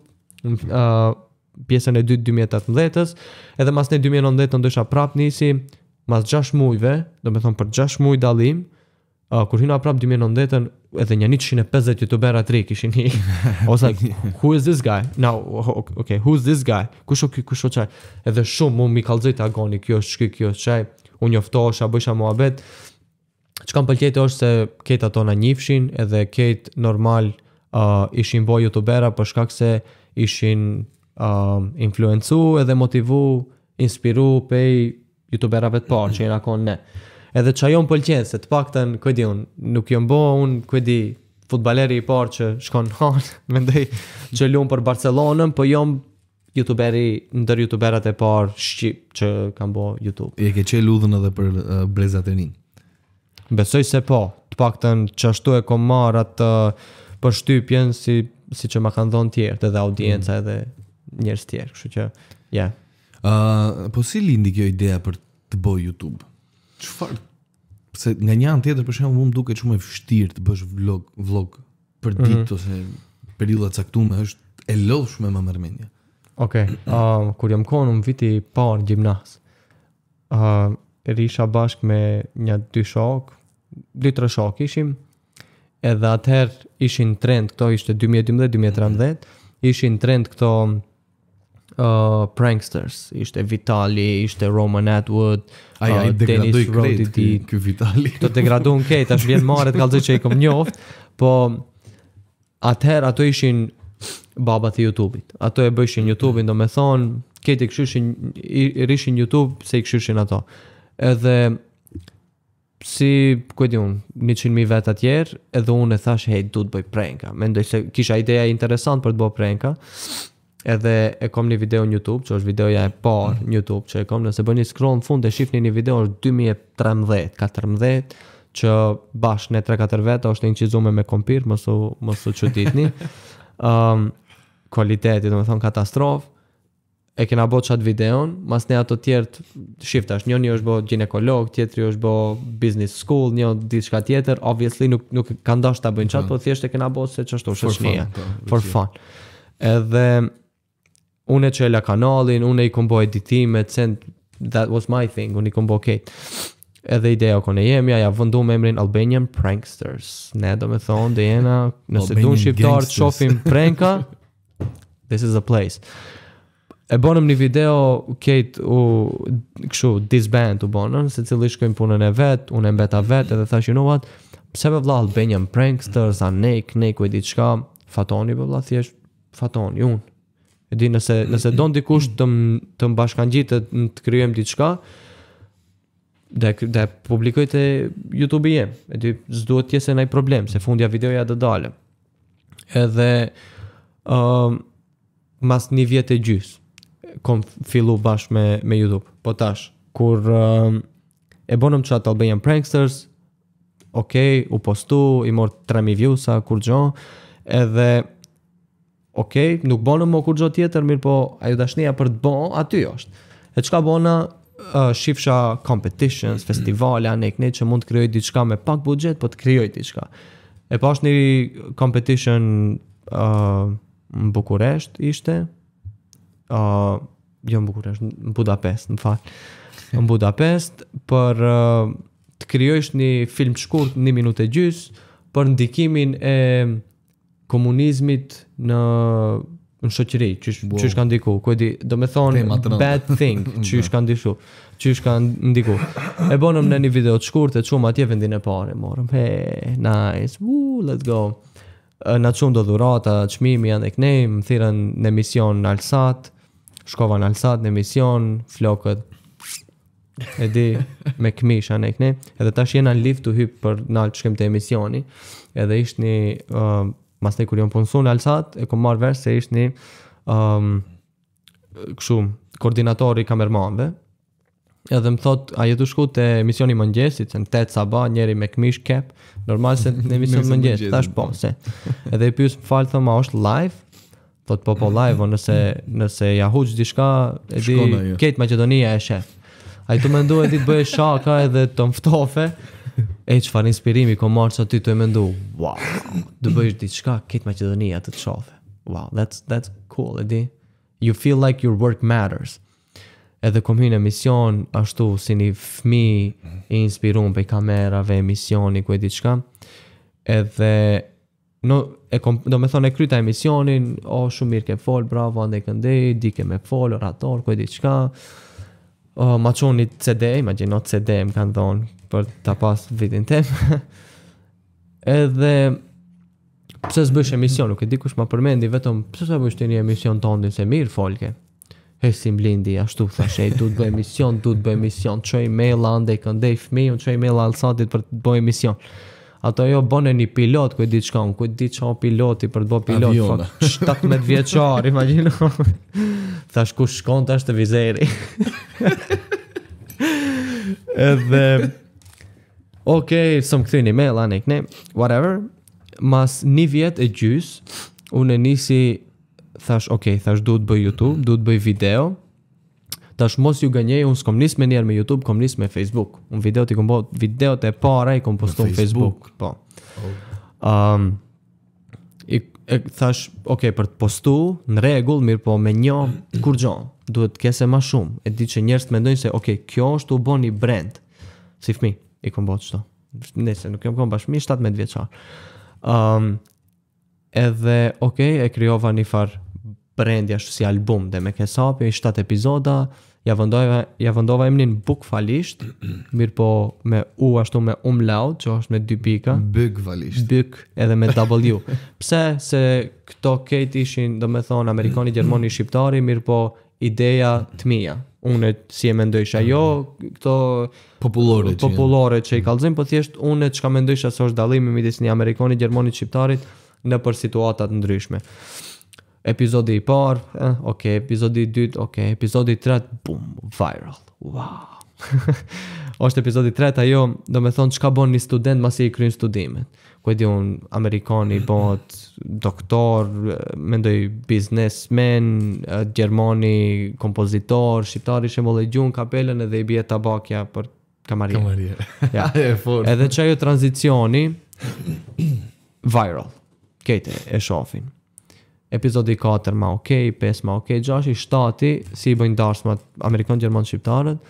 pjesën e 2018-ës, edhe mas në 2019 ndësha prap nisi, mas 6 mujve, do me thonë për 6 muj dalim, kur hina prap 2019-ën, edhe një 150 youtubera të ri kishin hi. I was like, who is this guy? Now, okay, who's this guy? Kusho qaj? Edhe shumë, mu mi kallëzit Agoni, kjo është shky, kjo është qaj. Unë joftosha, bësha muhabet. Që kam pëlqejtë është se ketë ato na njifshin, edhe ketë normal ishin bo youtubera për shkak se ishin influencu edhe motivu, inspiru pej youtuberave të parë që jena konë ne. Edhe që ajo më pëlqenë, se të paktën, këdi unë, nuk jom bo unë, këdi futbaleri i parë që shkon hanë, mendej që lumë për Barcelonën, për jom youtuberi, ndër youtuberat e parë shqip që kam bo YouTube. E ke qelë udhën edhe për brezat e rinj? Besoj se po, të paktën që ashtu e kom marë atë për shtypjen si që ma kanë dhonë tjerë, edhe audienca edhe njerës tjerë, kështu që, yeah. Po si lindi kjo idea për të bo YouTube? Çfarë? Se nga një anë tjetër për shembull mund duket shumë e vështirë të bësh vlog për ditë ose periudha caktuar, është e lodhshme me mërmendje. Okej, kur jam konë në viti parë gjimnas, risha bashkë me një 2-3 shok ishim, edhe atëherë ishin trend këto, ishte 2012-2013, ishin trend këto pranksters, ishte Vitali, ishte Roman Atwood, Dennis Roditi, ky Vitali. Të degradon këtë, tash vjen marrë të kallëzoj që i kom njoft, po atëherë ato ishin babat e YouTube-it. Ato e bëshin YouTube-in, do me thonë, këtë i rishin YouTube se i këshyshin ato. Edhe si, ku e di unë, 100.000 vetë atjerë, edhe unë e thash, hej, du të bëj pranka. Mendoj se kisha ideja interesant për të bëj pranka. Edhe e kom një video në YouTube, që është videoja e parë në YouTube që e kom, nëse bëni scroll në fund e shifni një video është 2013-14, që bashkë në 3-4 veta është incizume me kompir, mësu qëtitni. Kualiteti, do me thonë katastrofë. E kena bo qatë videon, mas ne ato tjertë shiftash, njëni është bo ginekolog, tjetëri është bo business school, një diçka tjetër, obviously nuk kanë dash të bëjnë qatë, po thjesht e kena bo se qështu shëshnija, for fun. Edhe unë e qela kanalin, unë i kombo editimet, that was my thing, unë i kombo kejt. Edhe ideja o kone jemja, ja vëndu me emrin Albanian Pranksters. Ne do me thonë, dhe jena, nëse du në shqiptarë të shofim pranka, this is a place. E bonëm një video, kejt këshu, disband u bonëm, se cili shkojmë punën e vetë, unë e mbeta vetë, edhe thash, you know what, pse be vla Albanian Pranksters, a nejku e ditë shka, Fatoni be vla thjesht, Fatoni, unë. E di nëse don dikush të më bashkangjitë të kryojmë diçka, dhe publikoj të YouTube i jem. E di s'duhet tjesë nëj problem, se fundja videoja dhe dale. Edhe mas një vjet e gjys, kom fillu bashkë me YouTube. Po tash, kur e bonëm qatë Albanian Pranksters, okej, u postu, i mor 3.000 viewsa, kur gjo, edhe okej, nuk bonëm më kur gjo tjetër, mirë po ajo dashnia për të bo, aty është. E qka bona, shifsha competitions, festivale, anek ne që mund të kryoj diçka me pak budget, po të kryoj diçka. E pash një competition në Bukuresht ishte, jo në Bukuresht, në Budapest, në fakt. Në Budapest, për të kryojsh një film shkurt, 1 minutë e gjys, për ndikimin e komunizmit në shoqëri, qysh kanë ndiku, do me thonë bad thing, qysh kanë ndiku. E bonëm në një video të shkurt, e qumë atje vendin e pare, morëm, hey, nice, let's go. Na qumë do dhurata, qmimi, janë e kënej, më thirën në emision në Alsat, shkova në Alsat, në emision, flokët, e di, me këmisha në këne, edhe tash jena në lift të hyp për nalë shkem të emisioni, edhe ishtë një, mas ne kur jom punësu në Alsat, e kom marrë vesh se ishtë një, kështu, koordinatori kamermanve, edhe më thot, a jetu shku të emisioni mëngjesit, se në 8 sabah, njeri me këmish kep, normal se në emision mëngjesit, tash po, se. Edhe i pyes më falë, thëma, është live? Thot, po live, nëse ja huq diçka, e di, ketë Macedonia e shef. A i të mendu e di të bëjë shaka edhe të mftofe, e qëfar inspirimi ko marë që ty të e mendu, wow, të bëjë diçka, ketë Macedonia të të shofe. Wow, that's cool, e di. You feel like your work matters. Edhe kom hynë emision, ashtu si një fmi i inspirun për kamerave, emisioni, ku e diçka. Edhe, do me thonë e kryta emisionin, shumë mirë ke fol, bravo, ande këndej, di ke me fol, orator, ku e diçka. Ma qonë një CD, imagino CD më kanë thonë për ta pas vitin tem. Edhe pse s'bësh emision, nuk e di kush ma përmendi vetëm pse s'bësh të një emision tonë se mirë folke. Si mblindi ashtu thashej, du të bëj emision, çoj mail ande këndej fëmijën, çoj mail Alsatit për të bëj emision. Ato jo bënë një pilot, ku e di çka, ku e di çka piloti për të bëj pilot, Aviona. 17 vjeçar, imagjino. Thash kush shkon tash te vizeri. Edhe sëm këthy një mail anek, ne, whatever. Mas një vjet e gjys, unë e nisi, thash du të bëj YouTube, du të bëj video. Tash mos ju gënjej, unë s'kom nis me njerë me YouTube, kom nis me Facebook. Unë videot e para i kom postu në Facebook. Po. Thash, për të postu, në regull, mirë po me një, kur gjon, duhet kese ma shumë. E di që njerës të mendojnë se, kjo është u bo një brand. Si fmi, i kom bo të shto. Nese, nuk jam kom bashkëmi, 17 vjeçar. Edhe, e kryova një farë brandi ashtu si album dhe me kesapi, 7 epizoda, ja vendova emnin Bukfalisht, mirë po me u ashtu me umlaut, që është me 2 pika. Bukfalisht. Buk edhe me W. Pse? Se këto ketë ishin, do me thonë, Amerikani, Gjermani, Shqiptari, mirë po ideja të mija. Unë si e mendojsha, jo këto popullore që i kallëzim, po thjesht unë që ka mendojsha se është dallimi midis një Amerikani, Gjermani, Shqiptarit në për situatat ndryshme. Epizodi i parë, epizodi i dytë, epizodi i tretë, bum, viral, wow. Është epizodi i tretë, ajo, do me thonë, çka bon një student masi i kryen studimet. Ku e di unë, Amerikani bot doktor, mendoj businessman, Gjermani kompozitor, Shqiptari shembull e gjun kapelën edhe i bie tabakja për kamarier. Ja. Edhe që ajo tranzicioni, viral, kejte e shofin. Epizodi 4 ma 5 ma 6, 7 si i bëjnë darsmat Amerikan, Gjerman, Shqiptarët.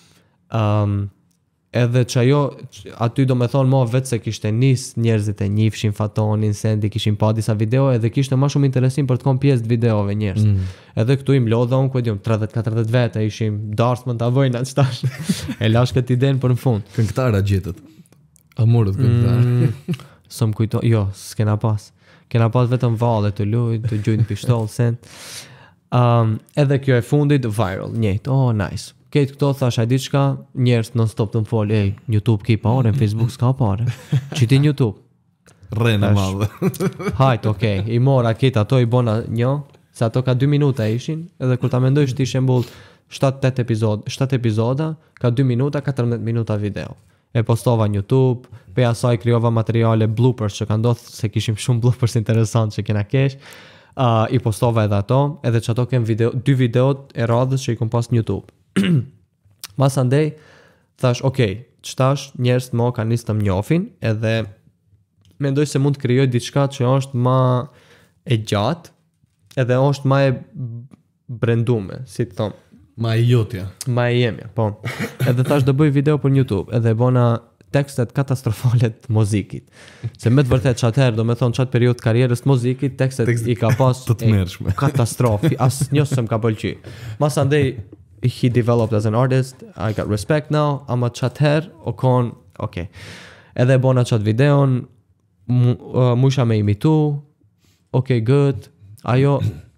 Edhe që ajo, aty do me thonë ma vetë se kishte nis njerëzit e njifshin Fatonin, Sendi, kishin pa disa video, edhe kishte ma shumë interesim për të kom pjesë të videove njerëz. Edhe këtu im lodha unë, ku e dium, 30-40 vete, ishim darsmat të avojnë atë qtash. E lash këtë idenë për në fund. Këngëtara gjetët. Amorët këngëtarë. Sëm kujto, jo, s'kena pas. Kena pas vetëm valle të lujt, të gjujnë pishtol, sen. Edhe kjo e fundit, viral, njëjtë, nice. Këtë këto thash, a diçka, njerës non stop të më folë, YouTube ki pare, Facebook s'ka pare. Qiti në YouTube? Rena madhe. Hajt, i mora këtë, ato i bona një, se ato ka 2 minuta ishin, edhe kur ta mendoj shti shembul 7 epizoda, ka 2 minuta, 14 minuta video. E postova në YouTube, pe asaj kryova materiale bloopers që ka ndodhë, se kishim shumë bloopers interesant që kena kesh, i postova edhe ato, edhe që ato kem 2 videot e radhës që i kom pas në YouTube. Mas andej, thash, qëtash njerës të mo ka njës të mjofin, edhe mendoj se mund të kryoj diçka që është ma e gjatë, edhe është ma e brendume, si të thomë. Ma e jotja. Ma e jemja, po. Edhe thash do bëj video për YouTube, edhe bona tekstet katastrofalet muzikit. Se me të vërtet që atëherë, do me thonë qatë periud të karierës të muzikit, tekstet i ka pas katastrofi, as njësë se më ka pëlqy. Mas andej, he developed as an artist, I got respect now, ama qatë herë, Edhe bona qatë videon, musha me imitu, good, ajo,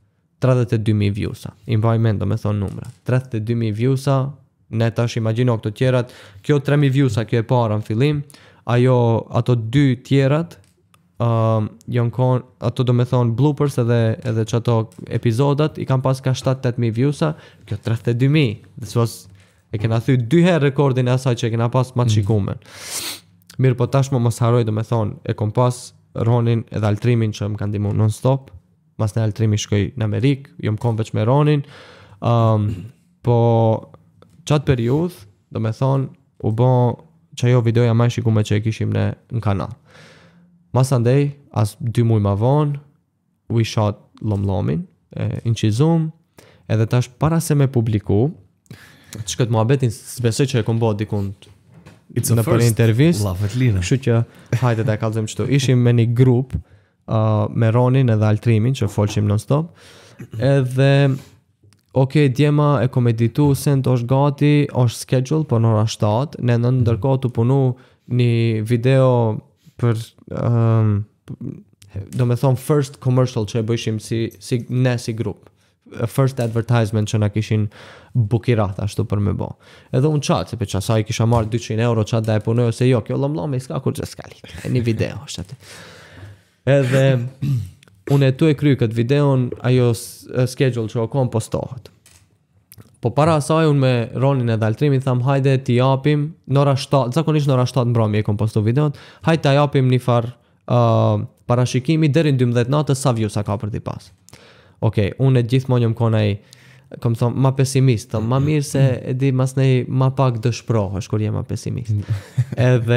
32.000 views-a. I mbaj mend, do me thonë numra. 32.000 views-a, ne tash imagjino këto tjerat, kjo 3.000 views-a kjo e para në fillim, ato 2 tjerat janë kon, ato do me thonë bloopers edhe që ato epizodat i kam pas ka 7-8.000 views-a, kjo 32.000. This was, e kena thy 2 herë rekordin e asaj që e kena pas ma të shikumen. Mirë, po tashmo mos haroj, do me thonë, e kom pas Ronin edhe Altrimin që më kanë ndihmu non-stop. Mas në Altrimi shkoj në Amerikë, jom kon veç me Ronin. Po qatë periudh, do me thonë, u bo që ajo videoja ma shikume që e kishim në kanal. Mas andej, as 2 muaj ma vonë, we shot Lomlomin, inqizum, edhe tash para se me publiku, që këtë muhabetin s'besoj që e kom bo dikund në për intervjist, kështu që hajde da e kalzëm qëtu. Ishim me një grup me Ronin edhe Altrimin që folshim non-stop, edhe djema e kom editu sent është gati, është schedule për ora 7, ne në ndërkohë të punu një video për do me thonë first commercial që e bëjshim si grup, first advertisement që na kishin bukirat ashtu për me bo. Edhe unë qatë, se për qasaj kisha marrë 200 euro qatë da e punoj, ose jo, kjo lomlome s'ka kur që s'ka li, një video është atë. Edhe unë e tu e kry këtë videon, ajo schedule që o kom postohet. Po para asaj unë me Ronin edhe Altrimin tham hajde t'i japim në ora 7, zakonisht në ora 7 mbrëmje e kom postu videon, hajde t'a japim një farë parashikimi deri në 12 natës sa views ka për t'i pas. Unë e gjithmonë jam konaj, kom thonë, ma pesimist, thëm, ma mirë se e di mas nej ma pak dëshprohesh kur jem ma pesimist. Edhe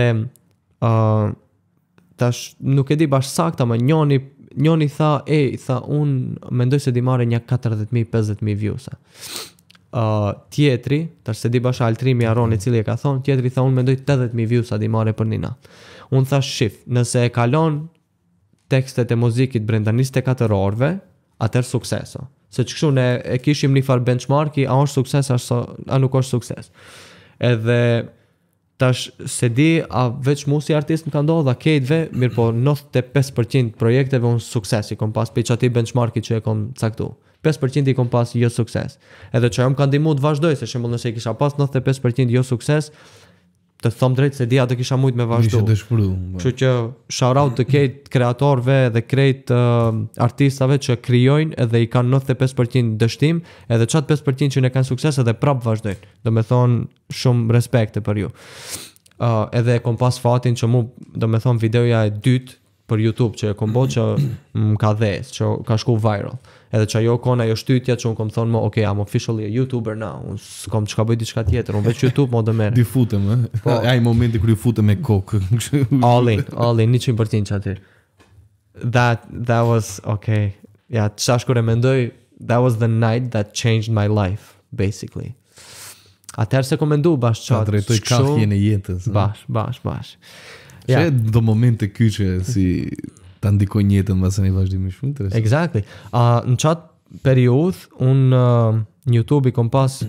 tash nuk e di bash sakta, ma njoni tha, unë mendoj se di marrë një 40.000-50.000 views-a. Tjetri, tash se di bash Altrimi Aroni cili e ka thonë, tjetri tha unë mendoj 80.000 views-a di marrë për një natë. Unë tha shif, nëse e kalon tekstet e muzikit brenda 24 orëve, atër sukseso. Se që kështu ne e kishim një farë benchmarki, a është sukses, a nuk është sukses. Edhe tash se di, a veç mu si artist më ka ndodhë, a kejtve, mirë po 95% projekteve unë sukses i kom pas, për që ati benchmarki që e kom caktu. 5% i kom pas jo sukses. Edhe që jo më ka ndimu të vazhdoj, se shembull nëse i kisha pas 95% jo sukses, të thom drejt se dia të kisha mujt me vazhdu. Kështu që shout out të krejt kreatorëve dhe krejt artistave që krijojnë edhe i kanë 95% dështim, edhe çat 5% që ne kanë sukses edhe prap vazhdojnë. Do me thonë shumë respekte për ju. Edhe kom pas fatin që mu, do me thonë videoja e dytë për YouTube që e kom bo që më ka dhes, që ka shku viral. Edhe që ajo kona jo shtytja që unë kom thonë mo, I'm officially a YouTuber now, unë s'kom që ka bëjt diçka tjetër, unë veç YouTube mo dhe mere. Di futem, ai momenti kër ju futem me kokë. All in, 100% që aty. That was, ja, qash kur e mendoj, that was the night that changed my life, basically. Atëherë se kom mendu bash qatë. Ta drejtoj kahjen e jetës. Bash. Që do momente kyqe si ta ndikoj jetën mbas një vazhdimi shumë interesant. Exactly. Në qatë periudh, unë në YouTube i kom pas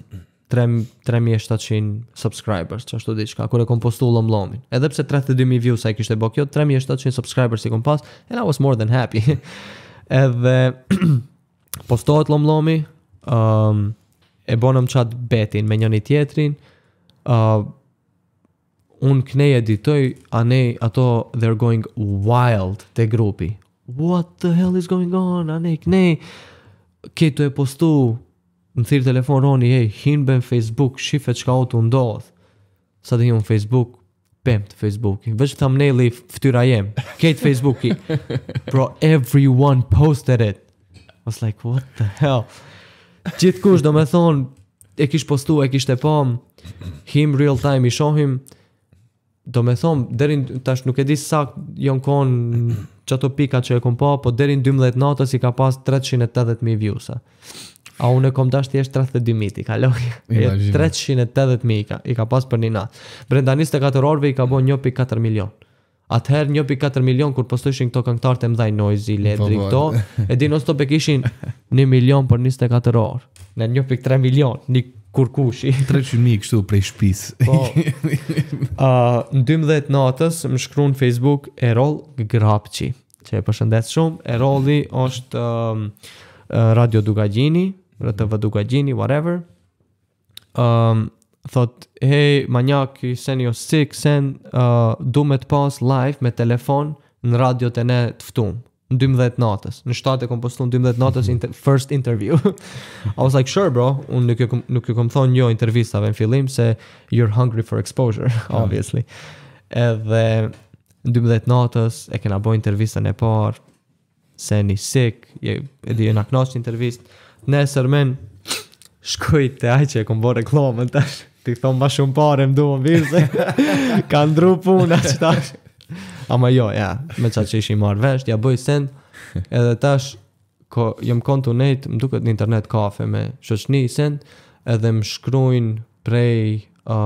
3700 subscribers, që ashtu diçka, kur e kom postu Lomlomin. Edhe pse 32.000 views a i kishte bo kjo, 3700 subscribers i kom pas, and I was more than happy. Edhe postohet Lomlomi, e bonëm qatë betin me njëni tjetrin, unë knej editoj, ato they're going wild te grupi. What the hell is going on? Knej, këtu e postu, më thirë telefon Roni, hinë ben Facebook, shifet qka o të ndodh. Sa të hinë Facebook, pëmt Facebook. Veç thumbnaili ftyra jem, këtë Facebooki. Bro, everyone posted it. I was like, what the hell? Gjithë kush, do me thonë, e kish postu, e kish të pom, him real time i shohim, do me thonë, derin, tash nuk e di sakt, jon kon që ato pika që e kom pa, po derin 12 natës i ka pas 380.000 views-a. A unë e kom dash thjesht 32.000 i kaloj. 380.000 i ka pas për një natë. Brenda 24 orëve i ka bo 1.4 milion. Atëherë 1.4 milion kur postojshin këto këngëtarë të mdhaj Noisy, Ledri, këto, e di non stop e kishin 1 milion për 24 orë. Në 1.3 milion, një kurkushi. 300.000 kështu prej shtëpis. Po. Në 12 natës më shkruan në Facebook Erol Grapçi, që e përshëndes shumë. Eroli është Radio Dugagjini, RTV Dugagjini, whatever. Thot, hey, manjaki, sen jo sick, sen du me të pas live me telefon në radio të ne të ftum. Në 12 natës. Në 7 e kom postu në 12 natës first interview. I was like, sure bro, unë nuk ju kom thonë jo intervistave në fillim se you're hungry for exposure, obviously. Edhe në 12 natës e kena bo intervistën e parë, se një sick, edhe jena knaq një intervist. Nesër men, shkuj të aj që e kom bo reklamën tash. Ti thonë ma shumë pare më duon virë se ka ndru puna që tash. Ama jo, me qatë që ishi marrë vesh, ja bëj send, edhe tash, jëm kontu nejtë, më duket në internet kafe me shoqni send, edhe më shkrujnë prej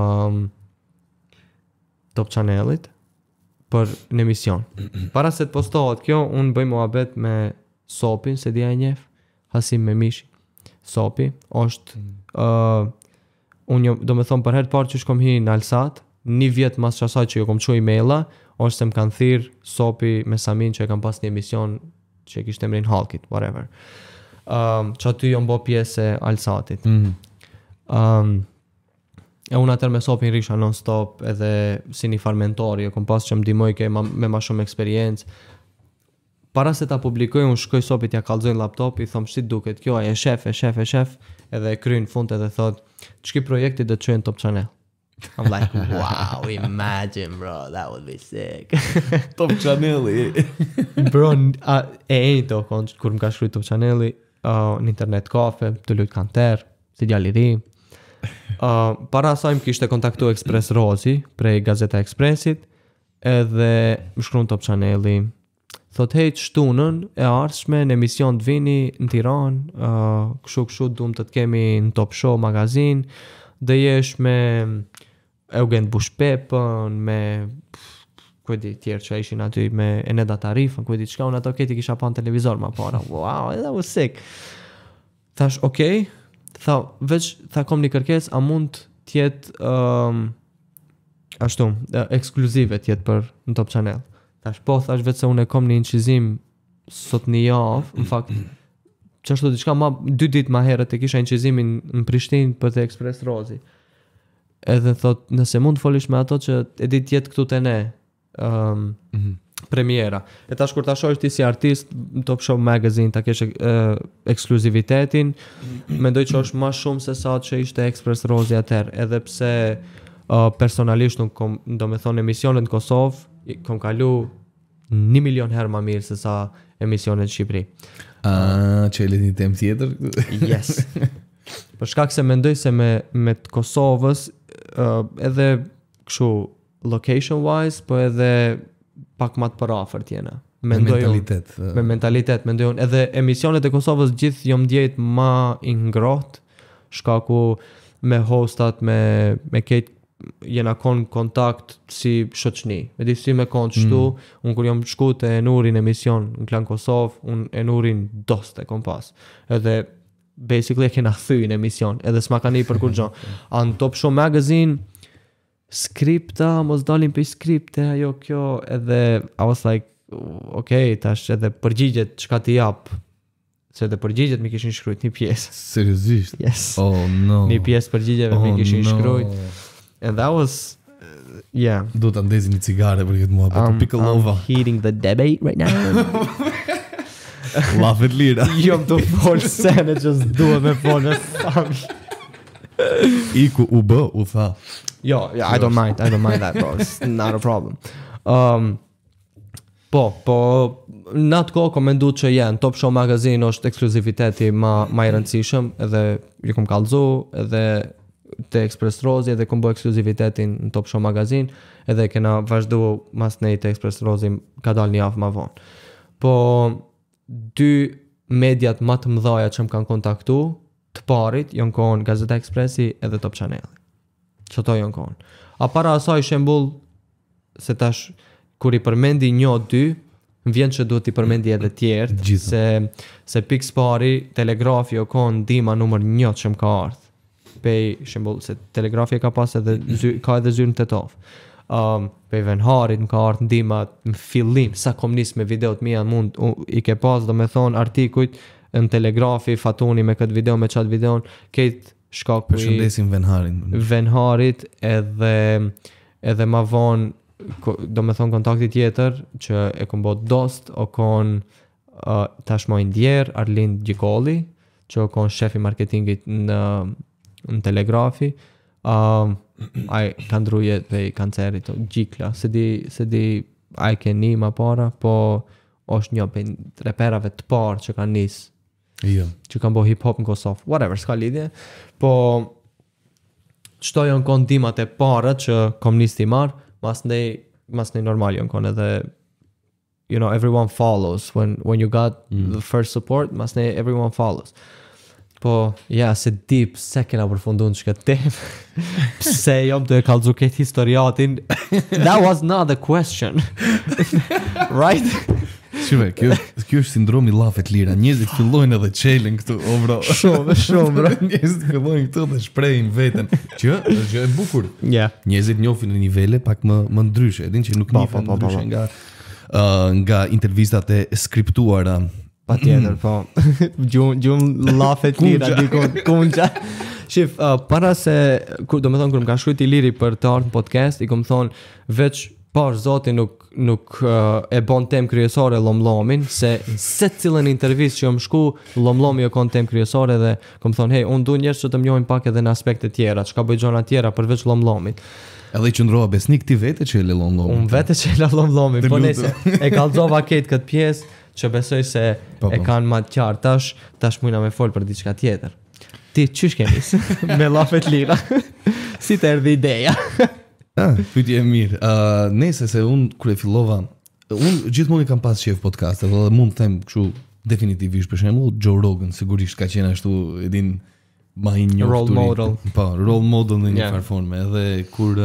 Top Channelit për në emision. Para se të postohet kjo, unë bëj muhabet me Sopin, se dhja e njef, Hasim me Mishi. Sopi, është, unë do me thonë për herë parë që shkom hi në Alsat, një vjetë mas qasaj që jo kom qoj maila, është se më kanë thirë Sopi me Samin që e kam pas një emision që e kishtë emrin Halkit, whatever. Që aty jo mbo pjesë e Alsatit. E unë atër me Sopin risha non-stop edhe si një farmentori, e kom pas që më dimoj ke me ma shumë eksperiencë. Para se ta publikoj, unë shkoj Sopit ja kalzojnë laptop, i thom shtit duket kjo, e shef, edhe e krynë fund edhe thot, ç'ki projekti dhe të qojnë Top Channel. I'm like, wow, imagine, bro, that would be sick. Top Channeli. Bro, e to, kur më ka shkruj Top Channeli, në internet kafe, të lujt kanter, si djali ri. Para asaj më kishte kontaktu Express Rozi, prej Gazeta Expressit, edhe më shkruan Top Channeli. Thot, hej, shtunën e arshme në emision të vini në Tiranë, kështu duam të kemi në Top Show magazin, dhe jesh me Eugen Bushpepën, me kujdi tjerë që ishin aty, me Eneda Tarifën, kujdi qka unë ato këti kisha pa në televizor ma para. Wow, that was sick. Thash, okej, tha kom një kërkes, a mund tjetë ashtu, ekskluzive tjetë për në Top Channel. Thash, thash vetë se unë e kom një inqizim sot një javë, në fakt, që ashtu diçka 2 ditë ma herët e kisha inqizimin në Prishtinë për të Express Rozi. Edhe thot, nëse mund folish me ato që e ditë tjetë këtu të ne premiera. E tash kur ta shohësh ti si artist në Top Show Magazine ta kesh ekskluzivitetin, mendoj që është më shumë se sa që ishte Express Rozi atëherë, edhe pse personalisht nuk kom, do me thonë emisionet në Kosovë kom kalu 1 milion herë më mirë se sa emisionet në Shqipëri. Që e le një tem tjetër? Yes. Për shkak se mendoj se me të Kosovës edhe kështu location wise, po edhe pak më të përafërt jena. Me mentalitet. Me mentalitet, mendoj unë. Edhe emisionet e Kosovës gjithë jom ndjejt ma i ngrohtë, shkaku me hostat, me këtë jena kon kontakt si shoqni. Me di si me kon qëtu, unë kur jom shku të Enurin emision në Klan Kosovë, unë Enurin dost e kom pas. Edhe basically e kena thy në emision, edhe s'ma ka një për kur gjo. Anë Top Show Magazine, skripta, mos dalin për skripte, ajo kjo, edhe I was like, okay, tash edhe përgjigjet çka ti jap, se edhe përgjigjet mi kishin shkrujt një pjesë. Seriozisht? Yes. Oh no. Një pjesë përgjigjeve mi kishin shkrujt. And that was, yeah. Du të ndezi një cigare për këtë mua, për të pickle-ova. I'm heating the debate right now. Lafet lira. Jo më të folë sene që s'duhet me folë me sami. Iku u bë, u tha. Jo, I don't mind that, bro. It's not a problem. Po, në atë kohë kom mendu që në Top Show Magazine është ekskluziviteti ma i rëndësishëm, edhe ju kom kallzu, edhe të Express Rozi, edhe kom bo ekskluzivitetin në Top Show Magazine, edhe kena vazhdu mas nej të Express Rozi ka dal një javë ma vonë. Po, 2 mediat ma të mdhaja që më kanë kontaktu, të parit, jonë kohën Gazeta Expressi edhe Top Channel. Që to jonë kohën. A para asaj shembull, se tash, kur i përmendi 1-2, vjen që duhet i përmendi edhe tjertë, se piks pari, Telegrafi o kohën ndihma numër 1 që më ka ardhë. Pej, shembull, se Telegrafi ka pas edhe, ka edhe zyrë në Tetov. Pej Venharit më ka ardhë ndihma në fillim, sa kom nis me videot mija mund, i ke pas, do me thonë, artikujt, në Telegrafi, Fatuni me këtë video, me qatë videon, këtë shkaku i Përshëndesim Venharin. Venharit edhe ma vonë, do me thonë kontakti tjetër, që e kom bot dost, o kon tashmoj ndjerë, Arlind Gjikolli, që o kon shefi marketingit në Telegrafi, ai ka ndru jetë dhe i kancerit o gjikla, se di ai ke një ma para, po është një për reperave të parë që ka nisë, Jo. që kanë bo hip-hop në Kosovë, whatever, s'ka lidhje, po qëto janë konë dimat e para që kom nisë t'i marë, mas nej normal janë konë edhe, you know, everyone follows, when you got the first support, mas nej everyone follows. Po, ja, se di pse kena përfundu në që tem, pse jom të e kalzu këtë historiatin, that was not the question, right? Shive, kjo është sindromi llafet lira. Njerëzit fillojnë edhe çelën këtu, o bro. Shumë, bro. Njerëzit fillojnë këtu dhe shprehin veten. Që është gjë e bukur. Yeah. Njerëzit njohin në nivele pak më ndryshe, edhin që nuk njihen ndryshe nga intervistat e skriptuara. Patjetër, po. Gjumë llafet lira dikon kunja. Shif, para se, do me thonë, kër më ka shkruajt Iliri për të ardhur në podcast, i kom thonë veç pash zoti nuk e bon tem kryesore lomlomin, se cilën intervistë që jom shku, lomlomi e kon tem kryesore dhe kom thonë, hey, unë du njerëz që të më njohin pak edhe në aspekte tjera, që ka bëj gjona tjera përveç lomlomit. Edhe i qëndrova besnik ti vete që e le lomlomin. Unë vete që e le lomlomin, po nëse e kallzova këtë pjesë, që besoj se e kanë ma të qartë tash mujna me folë për diçka tjetër. Ti qysh kemis me llafet lira? Si të erdhi ideja? Pyetje e mirë. Nëse se unë kur e fillova, unë gjithmonë i kam pas shef podcast, edhe mund të them kështu definitivisht për shembull Joe Rogan sigurisht ka qenë ashtu edin ma i njohur. Role model. Po, role model në një farë forme, edhe kur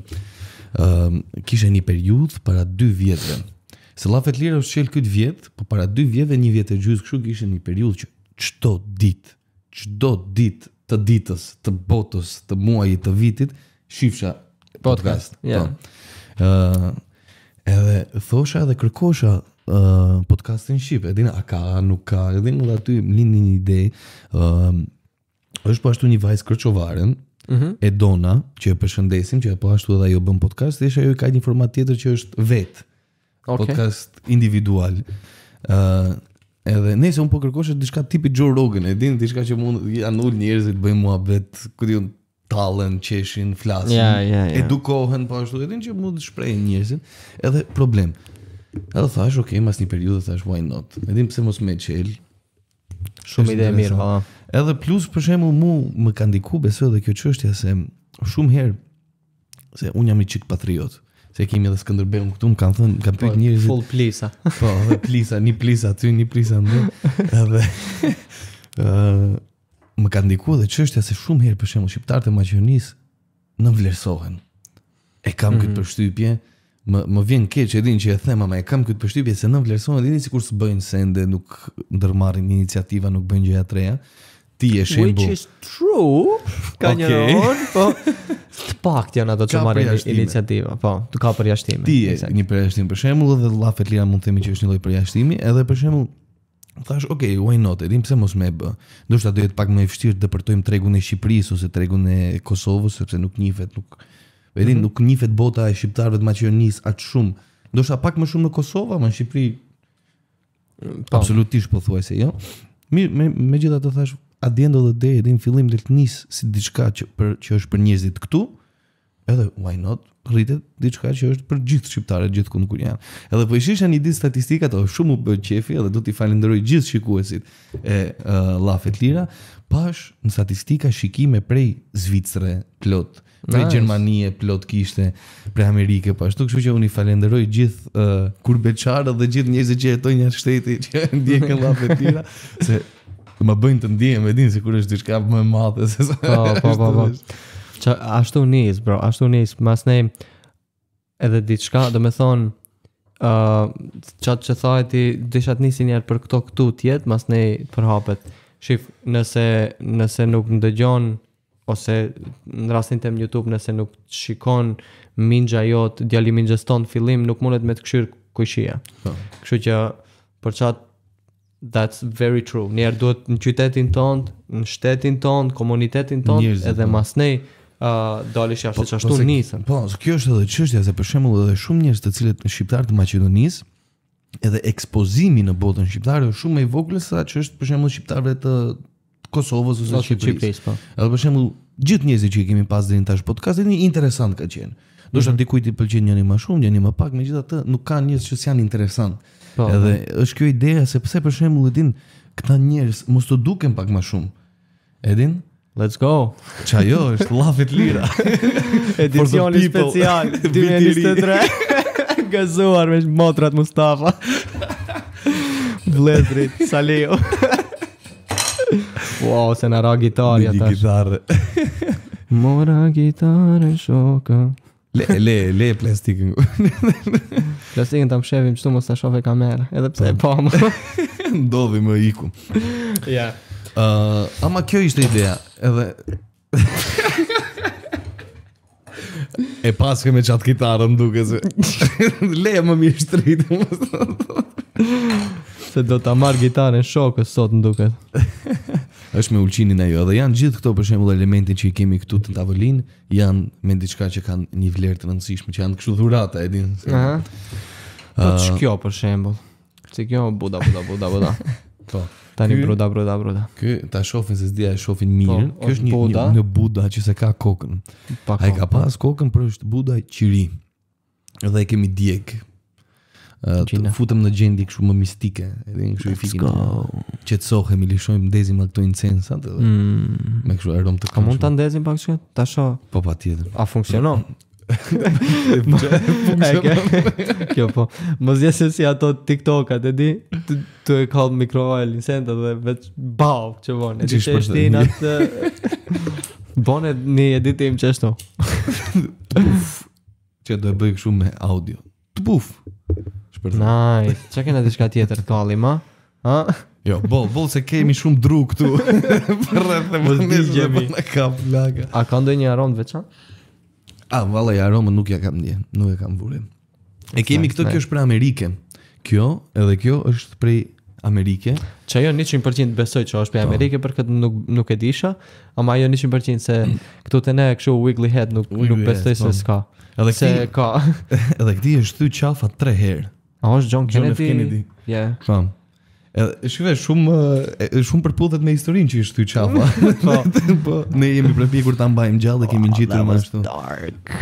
kishe një periudhë para 2 vjetëve. Se llafet lira është qel këtë vjet, po para 2 vjetëve, 1 vjet e gjysmë kështu kishe një periudhë që çdo ditë të ditës, të botës, të muajit, të vitit, shifsha podcast. Yeah. Edhe thosha dhe kërkosha podcastin shqip, edhin a ka, nuk ka, edhin edhe aty më lindi një ide, është po ashtu një vajzë kërçovaren, e Dona, që e përshëndesim, që po ashtu edhe ajo bën podcast, dhe ajo ka një format tjetër që është vetë, podcast individual. Edhe nëse unë po kërkosha diçka tipi Joe Rogan, edhin diçka që mund janë ul njerëzit bëjnë muhabet, ku diun tallen, qeshin, flasin, edukohen, po ashtu, edhin që mund të shprehin njerëzit, edhe problem. Edhe thash, okay, mas një periudhë thash, why not? Edhin pse mos me qel. Shumë ide e mirë, ha. Edhe plus, për shembull, më ka ndiku besoj edhe kjo çështja se shumë herë se unë jam një çik patriot. Se kemi edhe Skënderbeun këtu, më kanë thënë, kanë pyet njerëzit. Full plisa. Po, edhe plisa, një plisa aty, një plisa ndër. Edhe më ka ndikuar edhe çështja se shumë herë për shembull shqiptarët e Maqedonisë në vlerësohen. E kam këtë përshtypje, më vjen keq edhin që e them, ama e kam këtë përshtypje se në vlerësohen, edhin sikur s'bëjnë sende, nuk ndërmarrin iniciativa, nuk bëjnë gjëra të reja. Ti e shembull. Which is true. Ka një rol, po të paktën janë ato që marrin iniciativa, po, të ka përjashtime. Ti e një përjashtim për shembull, dhe llafet lira mund të themi që është një lloj përjashtimi, edhe për shembull thash, okay, why not? Edhim pse mos me bë. Ndoshta do jetë pak më e vështirë të depërtojmë tregun e Shqipërisë ose tregun e Kosovës, sepse nuk njihet, nuk njihet bota e shqiptarëve të Maqedonisë aq shumë. Ndoshta pak më shumë në Kosovë, ama në Shqipëri absolutisht pothuajse jo. Mirë, megjithatë thash, at the end of the day, edhe në fillim dhe të nis si diçka që është për njerëzit këtu, edhe why not? Rritet diçka që është për gjithë shqiptarët gjithkund kur janë. Edhe po ishisha një ditë statistika, ato shumë u bë qefi, edhe do t'i falenderoj gjithë shikuesit e llafet lira, pash në statistika shikime prej Zvicre plot, prej Gjermanie plot kishte, prej Amerike pashtu, kështu që unë i falenderoj gjithë kurbeçarët dhe gjithë njerëzit që jetojnë jashtë shtetit që ndjekën llafet lira, se më bëjnë të ndihem, e din se kur është diçka më e madhe se sa. Po. Ashtu nis, bro, ashtu nis, mas ne edhe diçka, do me thonë, qatë që thajt i dishat nisi njerë për këtu tjetë, mas ne përhapet. Shif, nëse nuk ndëgjon, ose në rastin tem YouTube, nëse nuk shikon mingja jot, djali mingjës tonë fillim, nuk mundet me të këshyrë kujshia. Kështu që për qatë That's very true. Njerë duhet në qytetin tonë, në shtetin tonë, komunitetin tonë, Njerëzit, edhe po. mas nej dalish jashtë që ashtu nisën. Po, kjo është edhe çështja se për shembull edhe shumë njerëz të cilët shqiptar të Maqedonisë, edhe ekspozimi në botën shqiptare është shumë më i vogël se sa që është për shembull shqiptarëve të Kosovës ose Shqipërisë. Po. Edhe për shembull gjithë njerëzit që i kemi pas deri në tash podcastin interesant ka qenë. Do të dikujt i pëlqen njëri më shumë, njëri më pak, megjithatë nuk ka njerëz që janë interesant. Po. Edhe është kjo ideja se pse për shembull e din këta njerëz mos të duken pak më shumë. E din? Let's go. Çajo është llafet lira. Edicioni people. special 2023. Gazuar me motrat Mustafa. Vlezrit, Saliu. Wow, se na ra gitarja tash. Gitarë. Mora gitarën shoka. Le plastikën. Plastikën ta mshevim çtu mos ta shohë kamera, edhe pse e pa më. Ndodhi më iku. Ja. Ama kjo ishte ideja. Edhe e paske me qatë kitarën duke se le më mirë shtritë. Se do ta marr gitarën shokës sot nduket. Është me ulqinin ajo. Dhe janë gjithë këto për shembull elementin që i kemi këtu të tavolinë, janë me diçka që kanë një vlerë të rëndësishme, që janë kështu dhurata, e din. Aha. Po ç'kjo për shembull. Si kjo buda. Po. Tani Ky- bruda. Ky ta shohin se s'dia e shohin mirë. Po, Kjo është është Buda. një Buda që se ka kokën. Pa Ai ka pas kokën, por është Buda i qiri. Dhe e kemi djeg. Gjina. Të futem në gjendje kështu më mistike, edhe kështu i fikim. Qetësohemi, lishojmë, ndezim ato incensat edhe me kështu aromë të A mund ta këndshme. ndezim pak çka? Ta shoh. Po patjetër. A funksionon? Kjo po. Mos je se si ato TikTokat, e di? Tu e ka mikrovalë incenta dhe veç bau që bën. E di Që që shtin atë bone një editim që ashtu. Që do e bëj kështu me audio. Puf. Shpërthej. Nice. Çka kena diçka tjetër kalli, ma? Ha? Jo, boll se kemi shumë dru këtu. Për rreth e Mos mësë digjemi. në kap laga. A ka ndonjë aromë të veçantë? Vallai aromën nuk ja kam ndje, nuk e kam vurë. E kemi Nice, këtë, kjo nice. është prej Amerike. Kjo, edhe kjo është prej Amerike. Që ajo 100% besoj që është për Amerike, për këtë nuk e disha, ama ajo 100% se këtu të ne kështu wiggly head nuk Wiggly besoj head, po. se s'ka. Edhe Se këti, ka. edhe këti është thy qafa 3 herë. A është John John F. Kennedy? Kennedy. Yeah. Fam. Edhe shqive shumë përputhet me historinë që është ty qafa. Po, ne jemi përpjekur ta mbajmë gjallë dhe kemi ngjitur më ashtu. Dark.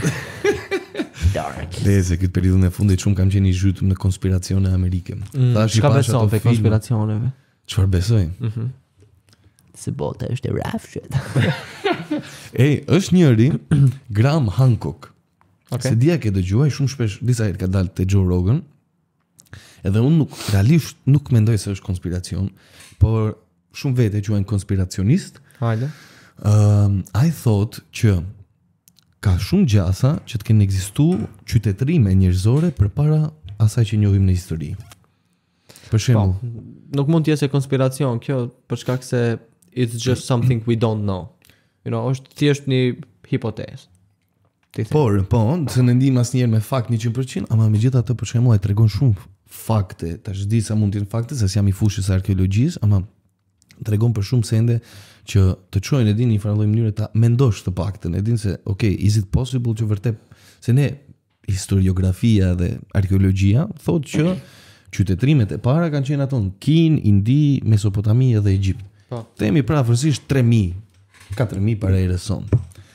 Le se këtë periudhën e fundit shumë kam qenë i zhytur në konspiracione amerike. Tash i Çka pash beson ato te filma. konspiracioneve? Çfarë besoj? Se bota është e rafshët. Është njëri Graham Hancock. Okej. Se dia ke dëgjuar shumë shpesh, disa herë ka dalë te Joe Rogan. Edhe unë realisht nuk mendoj se është konspiracion, por shumë vete quajnë konspiracionist. Hajde. I thought që ka shumë gjasa që të kenë ekzistuar qytetërime njerëzore përpara asaj që njohim në histori. Për shembull, Nuk mund të jetë konspiracion kjo për shkak se it's just something we don't know. You know, është thjesht një hipotezë. Ti the. po, se në ndim asnjëherë me fakt 100%, ama megjithatë për shembull ai tregon shumë fakte. Tash di sa mund të jenë fakte, se s'jam i fushës së arkeologjisë, ama tregon për shumë sende që të çojnë edhe në një farë mënyrë ta mendosh të paktën, e din se okay, is it possible që vërtet se ne historiografia dhe arkeologjia thotë që qytetrimet e para kanë qenë ato në Kinë, Indi, Mesopotami dhe Egjipt. Po. Themi prafërsisht 3000, 4000 para erës sonë.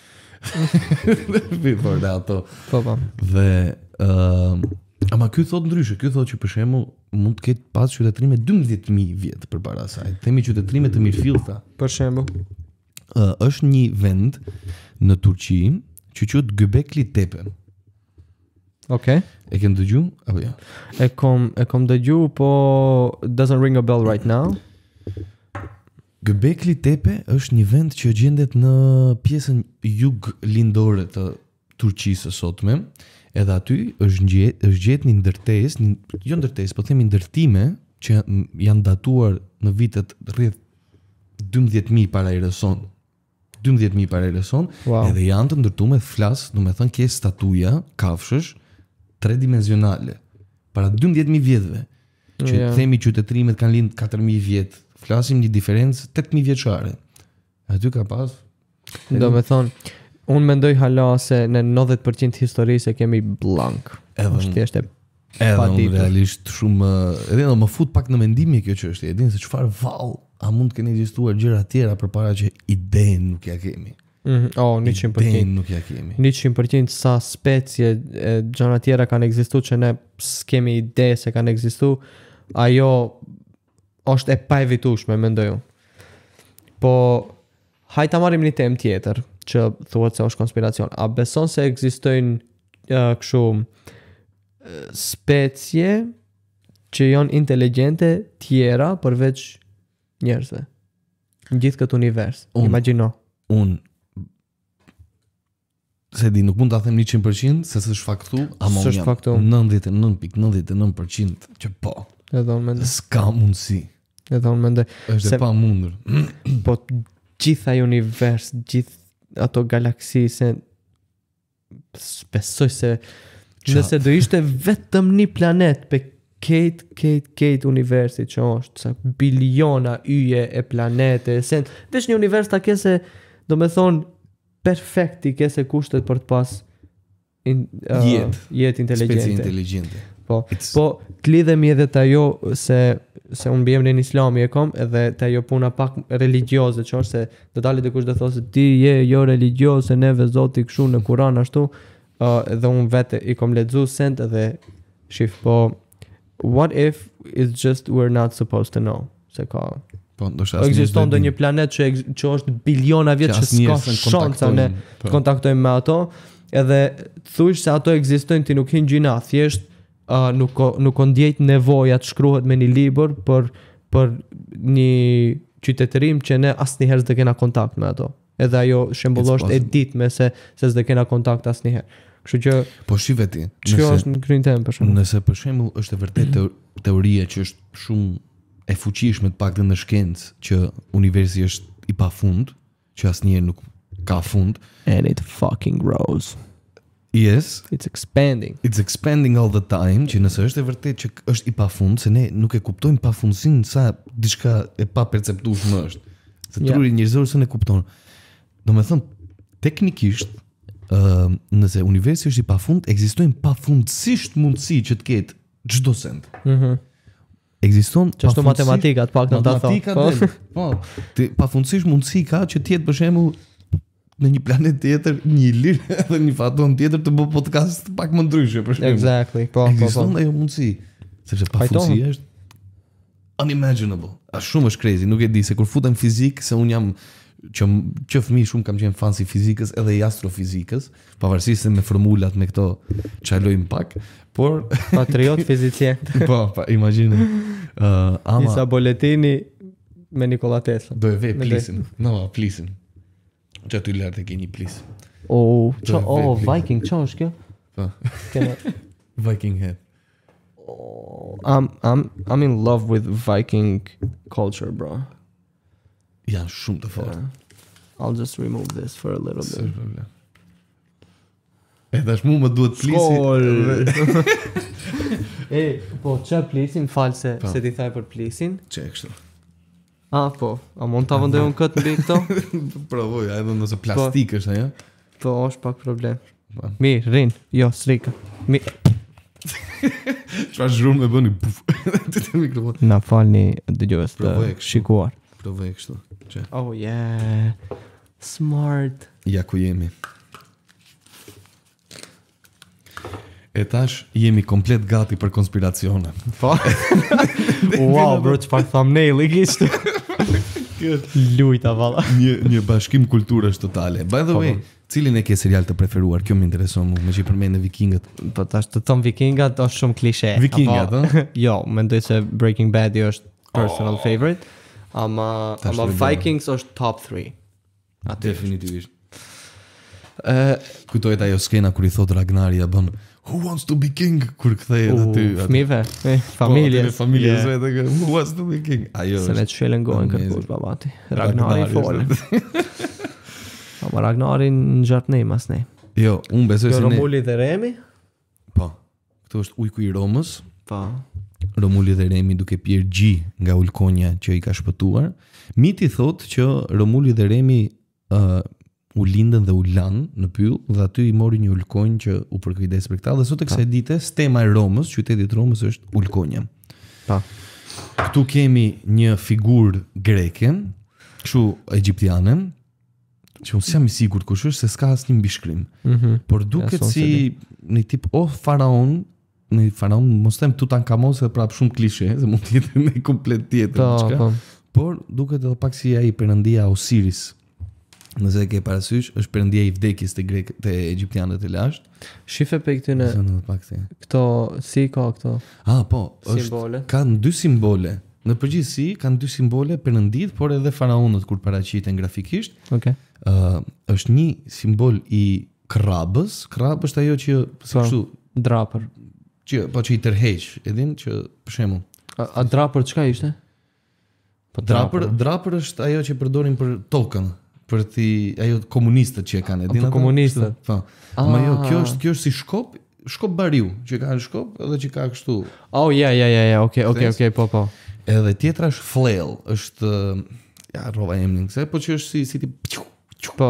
Before that, ato. Po. Dhe ama ky thot ndryshe, ky thot që për shembull mund të ketë pas qytetrime 12000 vjet përpara asaj. Themi qytetrime të mirëfillta. Për shembull. Është një vend në Turqi që quhet Göbekli Tepe. Okay. E ke dëgju apo jo? E kom dëgju, po doesn't ring a bell right now. Göbekli Tepe është një vend që gjendet në pjesën jug-lindore të Turqisë së sotme. Edhe aty është gjetë një ndërtesë, jo ndërtesë, po themi ndërtime që janë datuar në vitet rreth 12000 para erës sonë. 12000 para erës sonë, Wow. edhe janë të ndërtuar me flas, do të thënë ke statuja, kafshësh tridimensionale para 12000 vjetëve. që themi qytetrimet kanë lind 4000 vjet. Flasim një diferencë 8000 vjeçare. Aty ka pas. Do me thonë, unë mendoj hala se në 90% historisë e kemi blank. Është thjesht edhe unë realisht shumë edhe do më fut pak në mendimi kjo çështje. E din se çfarë vallë a mund të kenë ekzistuar gjëra të tjera përpara që idenë nuk ja kemi. 100%. Idenë nuk ja kemi. 100% sa specie e gjëra tjera kanë ekzistuar që ne s'kemi ide se kanë ekzistuar. Ajo është e paevitueshme, mendoj unë. Po hajta marrim një temë tjetër që thuhet se është konspiracion. A beson se ekzistojnë kështu specie që janë inteligjente tjera përveç njerëzve në gjithë këtë univers? Imagjino. Unë se di, nuk mund ta them 100% se s'është faktu, ama unë jam 99.99% që po. Edhe unë mendoj. S'ka mundësi. Edhe unë mendoj. Është e pamundur. Po gjitha univers, gjithë ato galaksi se besoj se nëse do ishte vetëm një planet pe këtë universi që është, sa biliona yje e planete, se veç një univers ta kese, do me thonë, perfekti kese kushtet për të pas jetë inteligjente. Specie inteligjente. Po të lidhemi edhe të ajo se unë bëjem në islami e kom edhe të ajo puna pak religioze që është se do dalë dikush dhe thosë ti je jo religioze neve zoti këshu në Kuran ashtu edhe unë vete i kom lexu sent edhe shif po what if it's just we're not supposed to know se ka po ekziston do një planet që është biliona vjet që s'ka shansa ne të kontaktojmë me ato edhe thush se ato ekzistojnë ti nuk hin gjina thjesht nuk ndjejt nevoja të shkruhet me një libër për një qytetërim që ne asnjëherë s'do kena kontakt me ato. Edhe ajo shembullosh e ditme se s'do kena kontakt asnjëherë. Kështu që po shive ti. Kjo është në kryin tem për shembull. Nëse për shembull është e vërtet teoria që është shumë e fuqishme të paktën në shkencë që universi është i pafund, që asnjëherë nuk ka fund. And it fucking grows. Yes, it's expanding all the time, që nëse është e vërtet që është i pafund, se ne nuk e kuptojmë pafundsinë sa diçka e paperceptueshme është. Se truri njerëzor se ne kupton. Domethënë, teknikisht, nëse universi është i pafund, ekzistojnë pafundësisht mundësi që të ketë çdo send. Ekziston çdo matematika të paktën ta thonë. Po, pafundësisht mundësi ka që të jetë për shembull në një planet tjetër, një lir edhe një faton tjetër të bëj podcast pak më ndryshe për shembull. Exactly. Po. Ekziston ajo mundësi, sepse pafundësia është unimaginable. Shumë është crazy, nuk e di se kur futem fizik, se un jam që fëmijë shumë kam qenë fan si fizikës edhe i astrofizikës, pavarësisht se me formulat me këto çalojm pak, por patriot fizicien. Po, imagjino. Isa Boletini me Nikola Tesla. Do e ve plisin. No, plisin. Që aty lartë e ke një plis. Viking, që është kjo? Po. Viking head. I'm in love with Viking culture, bro. Janë shumë të fortë. I'll just remove this for a little bit. Tash mu më duhet plisin. Po që plisin, falë se ti thaj për plisin. Që e kështu. Po, a mund të avëndoj unë këtë mbi këto? Provoj, a edhe nëse plastik është, aja? Po, është pak problem. Mirë, rinë, jo, srika. Çfarë zhurmë me bëni? Na falni dëgjues të shikuar. Provoj kështu. Oh, yeah. Smart. Ja ku jemi. E tash jemi komplet gati për konspiracione. Po. Wow, bro, çfarë thumbnail i kishte. Lujta valla. Një bashkim kulturash totale. By the way, cilin e ke serial të preferuar? Kjo më intereson mua, me që përmend Vikingët. Po tash të thon Vikingat është shumë klishe. Vikingat, ëh? Jo, mendoj se Breaking Bad është personal favorite. Ama Vikings është top 3. Definitivisht. Kujtohet ajo skena kur i thot Ragnari ja bën Who wants to be king? Kur kthehet aty. Fëmijëve, familjes. Familjes vetë Who wants to be king? Ajo. Se ne të shelen gojnë kërkush babati. Ragnari fol. Ama Ragnari në gjatë nej mas nej. Jo, unë besoj se ne. Romuli dhe Remi? Po. Këtu është ujku i Romës. Po. Romuli dhe Remi duke pirë gji nga ulkonja që i ka shpëtuar. Miti thot që Romuli dhe Remi u lindën dhe u lanë në pyll dhe aty i mori një ulkonjë që u përkujdes për këta dhe sot e kësaj dite stema e Romës, qytetit Romës është ulkonja. Pa. Këtu kemi një figurë greke, kështu egjiptiane, që unë s'jam i sigurt kush është se s'ka asnjë mbishkrim. Por duket si një tip faraon, një faraon mos them Tutankhamon se prap shumë klishe, se mund të jetë një komplet tjetër diçka. Por duket edhe pak si ai perëndia Osiris. Nëse e ke parasysh, është perëndia i vdekjes të egjiptianët e lashtë. Shife pe këtyne këto si ka këto? Po, simbole. Kanë dy simbole. Në përgjithësi kanë dy simbole perëndit, por edhe faraonët kur paraqiten grafikisht. Okej. Është një simbol i krabës. Krabë është ajo që kështu drapër. Që i tërheq, e din që për shembull. A drapër çka ishte? Po drapër është ajo që përdorin për tokën. Për ajo komunistët që e kanë, e din ata? Komunistët. Po. Ama jo, kjo është si shkop bariu, që ka në shkop edhe që ka kështu. Okej, po. Edhe tjetra është flail, është rrova emrin, po që është si tip Po.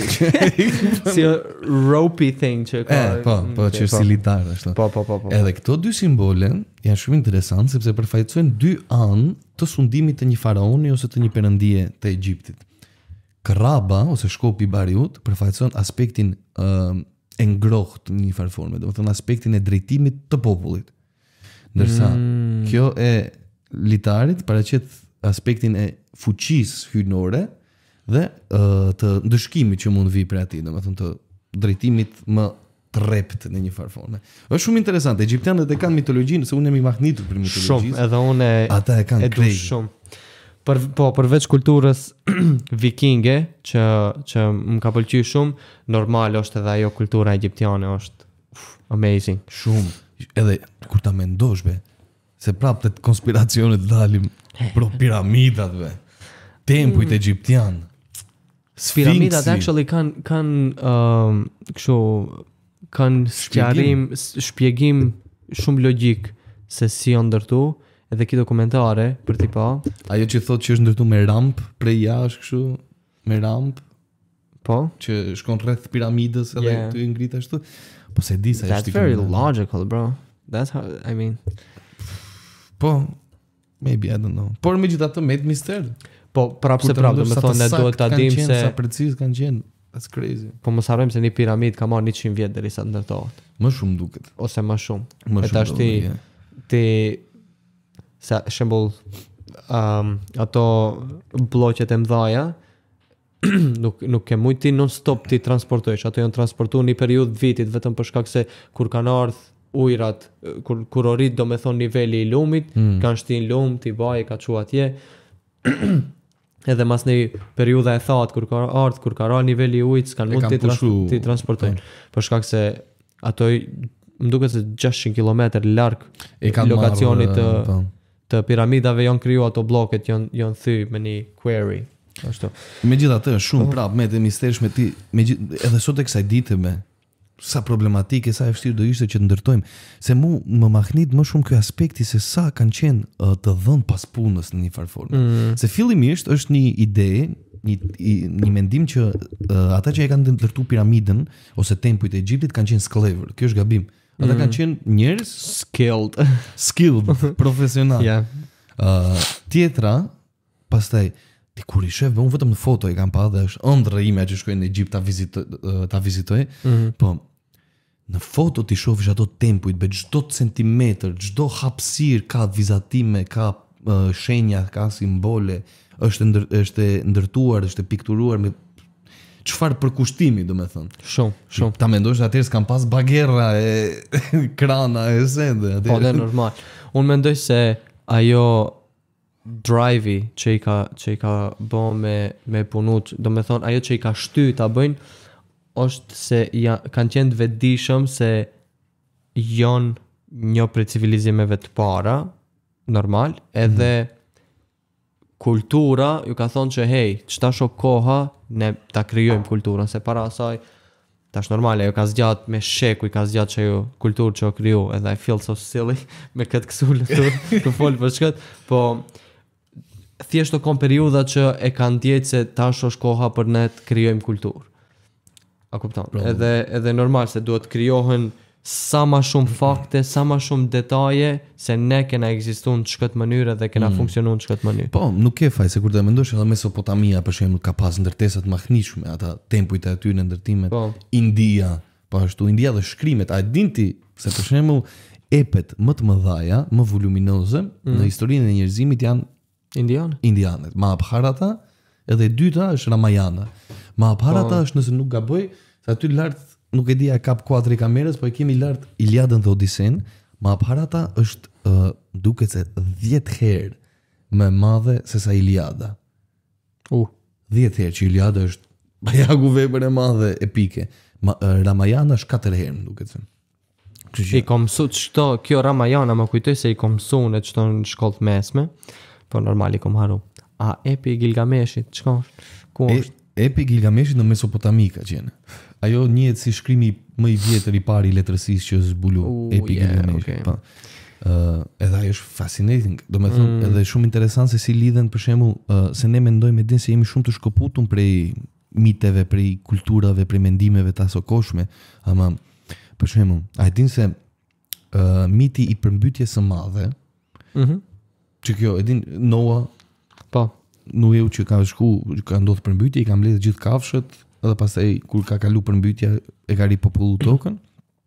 Si a ropey thing që ka. Po, që është si litar ashtu. Po. Edhe këto dy simbole janë shumë interesant sepse përfaqësojnë dy anë të sundimit të një faraoni ose të një perëndie të Egjiptit. Kraba ose shkopi i bariut përfaqëson aspektin e ngrohtë në një farë forme, domethënë aspektin e drejtimit të popullit. Ndërsa kjo e litarit paraqet aspektin e fuqisë hyjnore dhe të ndëshkimit që mund vi për atij, domethënë të drejtimit më të rrept në një farë forme. Është shumë interesante. Egjiptianët e kanë mitologjinë, se unë jam i mahnitur për mitologjisë. Shumë, edhe unë ata e kanë krejt. Shumë. Përveç kulturës vikinge që më ka pëlqyer shumë, normal është edhe ajo kultura egjiptiane është amazing. Shumë. Edhe kur ta mendosh se prapë të konspiracionet dalim pro piramidat tempujt egjiptian. Piramidat actually kanë kështu kanë shpjegim shumë logjik se si janë ndërtu. Edhe ki dokumentare për t'i pa. Ajo që thotë që është ndërtu me ramp prej jashtë kështu, me ramp. Po. Që shkon rreth piramidës edhe të ngrit ashtu. Po se di sa është. That's very logical, bro. That's how I mean. Po, maybe I don't know. Por megjithatë me mister. Po, prapë do të thonë ne duhet ta dimë se sa preciz kanë qenë. That's crazy. Po mos harrojmë se një piramid ka marrë 100 vjet derisa ndërtohet. Më shumë duket. Ose më shumë. Më shumë. Ti sa shembull ato bloqet e mëdha nuk ke mujt ti non stop ti transportojsh, ato janë transportuar në periudhë vitit vetëm për shkak se kur kanë ardhur ujrat, kur orit domethën niveli i lumit, kanë shtin lum, ti baje ka çu atje. Edhe mas në periudha e thatë kur ka ardhur niveli i ujit, s'kan mund ti transportojnë. Për shkak se ato më duket se 600 kilometër larg lokacionit të piramidave janë kriju ato bloket, janë thy me një quarry. Ashtu. Megjithatë shumë prapë me të mistershme ti, edhe sot e kësaj dite sa problematike, sa e vështirë do ishte që të ndërtojmë, se më mahnit më shumë ky aspekti se sa kanë qenë të dhënë pas punës në një farë forme. Se fillimisht është një ide, një mendim që ata që e kanë ndërtu piramidën ose tempujt e Egjiptit kanë qenë sklever. Kjo është gabim. Ata kanë qenë njerëz skilled, profesional. Tjetra, pastaj kur i shef, unë vetëm në foto e kam pa dhe është ëndra ime që shkoj në Egjipt ta vizitoj, po në foto ti shofish ato tempujt, çdo centimetër, çdo hapësirë ka vizatime, ka shenja, ka simbole, është ndërtuar, është pikturuar me çfarë përkushtimi, domethënë. Shumë. Ta mendosh atëherë s'kan pas bagerra e krana e sende. Po, dhe normal. Unë mendoj se ajo drive-i që i ka bë me punut, domethënë ajo që i ka shty ta bëjnë është se kanë qenë të vetëdijshëm se janë një prej civilizimeve të para, normal, edhe kultura ju ka thonë që hey, çta shoh koha, ne ta krijojmë kulturën, se para asaj tash normale, ajo ka zgjat me shekuj, ka zgjat që ajo kulturë që o kriju, edhe I feel so silly me këtë kësullë të folë për shkët, po thjesht o kom periuda që e kanë djetë se tash është koha për ne të krijojmë kulturë. A kupton? Edhe normal se duhet krijohen sa ma shumë fakte, sa ma shumë detaje se ne kena ekzistu në çkëtë mënyrë dhe kena funksionu në çkëtë mënyrë. Po, nuk ke faj, se kur të mendosh edhe Mesopotamia për shembull ka pas ndërtesa të mahniqshme, ata tempujt e aty në ndërtimet. Po. India, po ashtu India dhe shkrimet, a din ti se për shembull epet më të mëdhaja, më voluminoze në historinë e njerëzimit janë indianet. Mahabharata edhe e dyta është Ramayana. Mahabharata është, nëse nuk gaboj, se aty lart nuk e di a kap kuadri kamerës, po e kemi lart Iliadën dhe Odisen. Mahabharata është duket se 10 herë më e madhe se sa Iliada. 10 herë që Iliada është bajagu vepër e madhe epike. Ramayana është 4 herë, më duket se. I kom mësu kjo Ramayana më kujtoj se I kom mësu në çto në shkollë të mesme, po normal I kom haru. A epi I Gilgameshit, çka është? Ku është? Epi Gilgameshit në Mesopotami ka qenë. Ajo njihet si shkrimi më I vjetër I parë I letërsisë që zbulu epi Gilgameshit. Okay. Edhe ajo është fascinating. Do me thënë, edhe shumë interesant se si lidhen për shembull, se ne mendojmë din se jemi shumë të shkëputur prej miteve, prej kulturave, prej mendimeve të asokoshme, ama për shembull, a e din se miti I përmbytjes së madhe, që kjo, e din Noah, po, Nueu që ka ka ndodhur përmbytje, I ka mbledhur gjithë kafshët, edhe pastaj kur ka kalu përmbytja e ka ripopullu tokën.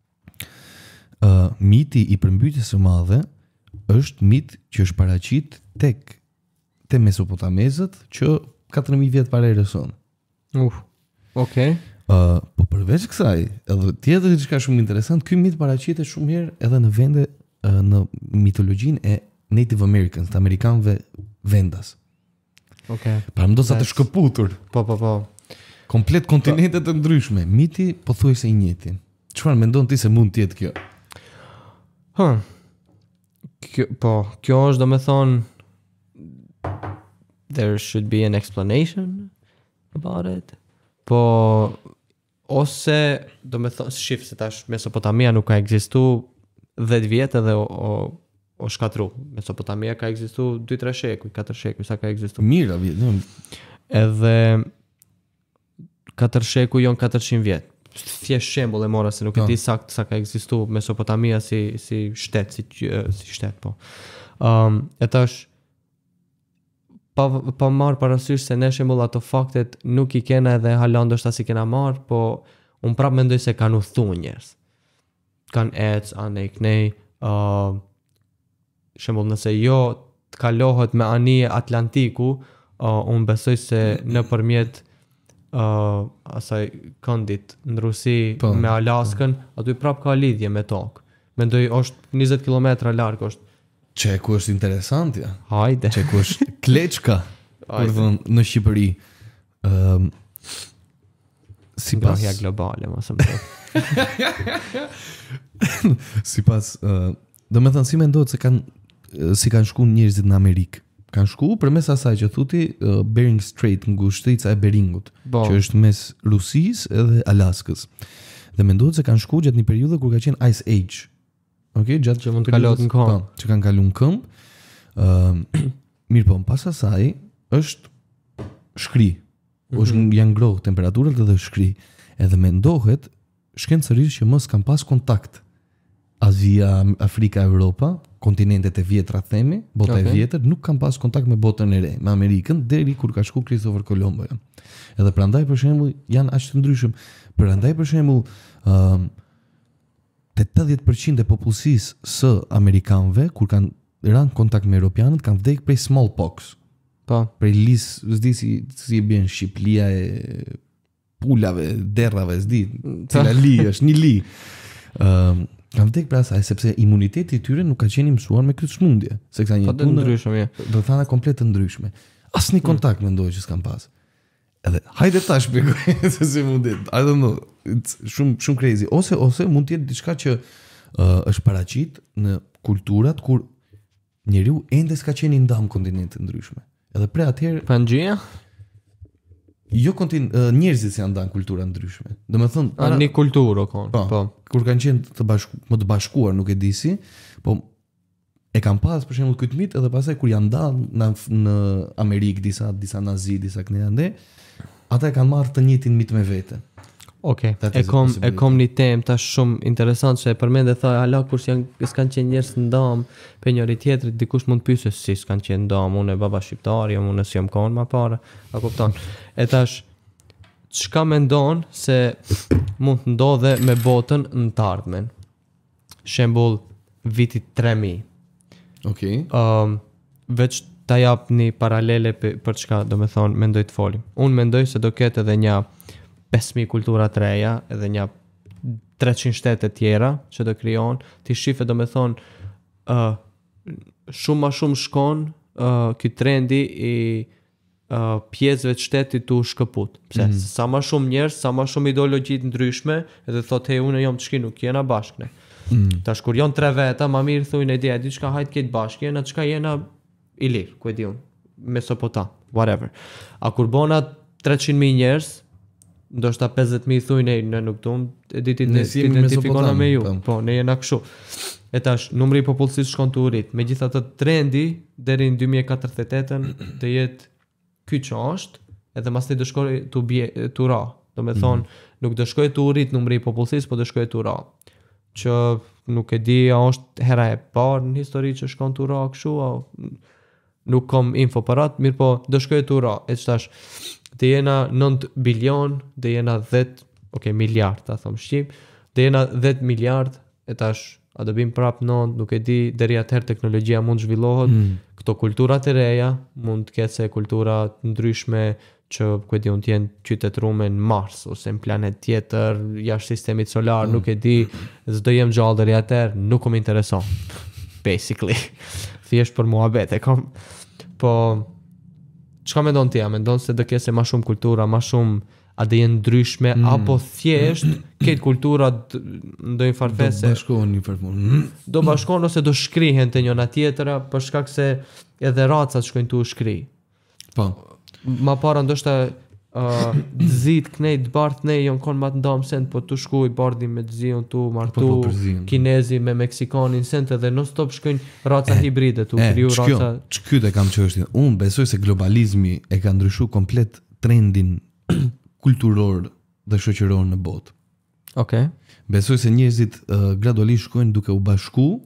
Miti I përmbytjes së madhe është mit që është paraqit te mesopotamezët që 4000 vjet para erës sonë. Okay. Po përveç kësaj, edhe tjetër diçka shumë interesant, ky mit paraqitet shumë herë edhe në vende në mitologjinë e Native Americans, të amerikanëve vendas. Okay. Pra më do sa të shkëputur. Po. Komplet kontinente të ndryshme. Miti pothuajse I njëjti. Çfarë mendon ti se mund të jetë kjo? Kjo është domethënë there should be an explanation about it. Po ose domethënë shif se tash Mesopotamia nuk ka ekzistuar 10 vjet edhe o shkatru. Mesopotamia ka ekzistuar 2-3 shekuj, 4 shekuj sa ka ekzistuar. Mira vjet. Edhe 4 shekuj jon 400 vjet. Thjesht shembull e mora se nuk e di sakt sa ka ekzistuar Mesopotamia si shtet, si shtet po. E tash pa marr parasysh se ne shembull ato faktet nuk I kena edhe hala ndoshta si kena marr, po un prap mendoj se kanë udhëtu njerëz. Kan ec anë kënej shembull nëse jo të kalohet me anije Atlantiku, unë besoj se nëpërmjet asaj këndit në Rusi me Alaskën, aty prap ka lidhje me tokë. Mendoj është 20 kilometra larg është. Çeku është interesantja. Hajde. Çeku është Kleçka. Në Shqipëri. Sipas globale, mos më thon. Sipas domethënë si mendohet se kanë shku njerëzit në Amerikë. Kanë shku përmes asaj që thuti Bering Strait, ngushtrica e Beringut, që është mes Rusisë edhe Alaskës. Dhe mendohet se kanë shku gjatë një periudhe kur ka qenë Ice Age. Okay, gjatë që mund të kalot në këmbë. Që kanë kaluar në këmbë. Mirë po, pas asaj është shkri. Janë ngrohtë temperaturat edhe shkri. Edhe mendohet shkencërisht që mos kanë pas kontakt Azia, Afrika, Europa, kontinentet e vjetra themi, bota e vjetër, nuk kanë pas kontakt me botën e re, me Amerikën, deri kur ka shku Christopher Colombo. Edhe prandaj për shembull janë aq të ndryshëm. Prandaj për shembull 80% e popullsisë së amerikanëve kur kanë rënë kontakt me europianët kanë vdekur prej smallpox. Po, prej s'di si e bën shqiplia e pulave, derrave, s'di, cila li është një li. Kanë vdekur pra asaj sepse imuniteti I tyre nuk ka qenë I mësuar me këtë smundje, se këta një punë ndryshme, do thana komplet të ndryshme. Asnjë kontakt mendoj që s'kan pas. Edhe hajde ta shpjegoj se si mundet. I don't know. It's shumë crazy. Ose mund të jetë diçka që është paraqit në kulturat kur njeriu ende s'ka qenë I ndam kontinente ndryshme. Edhe pre atëherë Pangjia? jo njerëzit janë ndan kultura ndryshme. Domethënë Një kulturë kon. po, kur kanë qenë më të bashkuar, nuk e di si, po e kam pas për shembull këtë mit edhe pastaj kur janë dalë në Amerikë disa nazi, disa kënde, ata e kanë marrë të njëjtin mit me vete. Okej. E kom një temë tash shumë interesant se e përmend e tha hala kur s'kan qenë njerëz ndam për njëri tjetrit, dikush mund të pyesë si s'kan qenë ndam, unë e baba shqiptar, unë s'jam kon më parë, a kupton? E tash çka mendon se mund të ndodhe me botën në të ardhmen? Shembull vitit 3000. Okej. Veç ta jap një paralele për çka do me thonë mendoj të folim. Unë mendoj se do ketë edhe një 5.000 kultura të reja, edhe një 300 shtete tjera që do krijon, ti shife do me thonë shumë ma shumë shkon ky trendi i pjesëve të shtetit të shkëput. Pse? Sa ma shumë njerëz, sa ma shumë ideologjit ndryshme, edhe thot hej unë jam të shki nuk jena bashkëne. Tash kur janë 3 veta, ma mirë thujnë e diçka hajt këtë bashkë, jena çka jena i lirë, ku e di unë, Mesopotam, whatever. A kur bona 300.000 njerëz, ndoshta 50.000 thujnë ne nuk dum, e ditë identifikona me ju. Po, ne jena kështu. E tash numri i popullsisë shkon të rrit. Megjithatë trendi deri në 2048 të jetë ky që është, edhe mastaj do shkojë të ra. Do me thonë, nuk do shkojë të rrit numri i popullsisë, po do shkojë të ra. Që nuk e di a është hera e parë në histori që shkon të ra kështu, nuk kam info për atë, mirë po do shkojë të ra. E tash dhe jena 9 bilion, dhe jena 10, miliard, ta thom shqip, dhe jena 10 miliard, e tash, a do bim prap 9, nuk e di, deri atëherë teknologjia mund zhvillohet, këto kulturat e reja, mund të ketë se kultura ndryshme që, ku e di, unë t'jenë qytetrume në Mars, ose në planet tjetër, jashtë sistemit solar, nuk e di, s'do jem gjallë deri atëherë, nuk më intereson, basically, thjesht për muhabet, po, çka mendon ti? Mendon se do kese ma shumë kultura, ma shumë a dhe jenë ndryshme, apo thjesht këtë kultura ndojnë farfese? Do bashkohen një farfon. Do bashkohen ose do shkrihen të njëna tjetëra, për shkak se edhe racat shkojnë të shkri. Po. Ma para ndoshta dzit knejt bart ne jon kon ma të ndam sent, po të shkuj bardi me dzion tu martu, kinezi me meksikanin sent edhe non stop shkojnë raca hibride tu kriju raca. Çkyt e kam çështjen. Unë besoj se globalizmi e ka ndryshuar komplet trendin kulturor dhe shoqëror në botë. Okej. Besoj se njerëzit gradualisht shkojnë duke u bashku.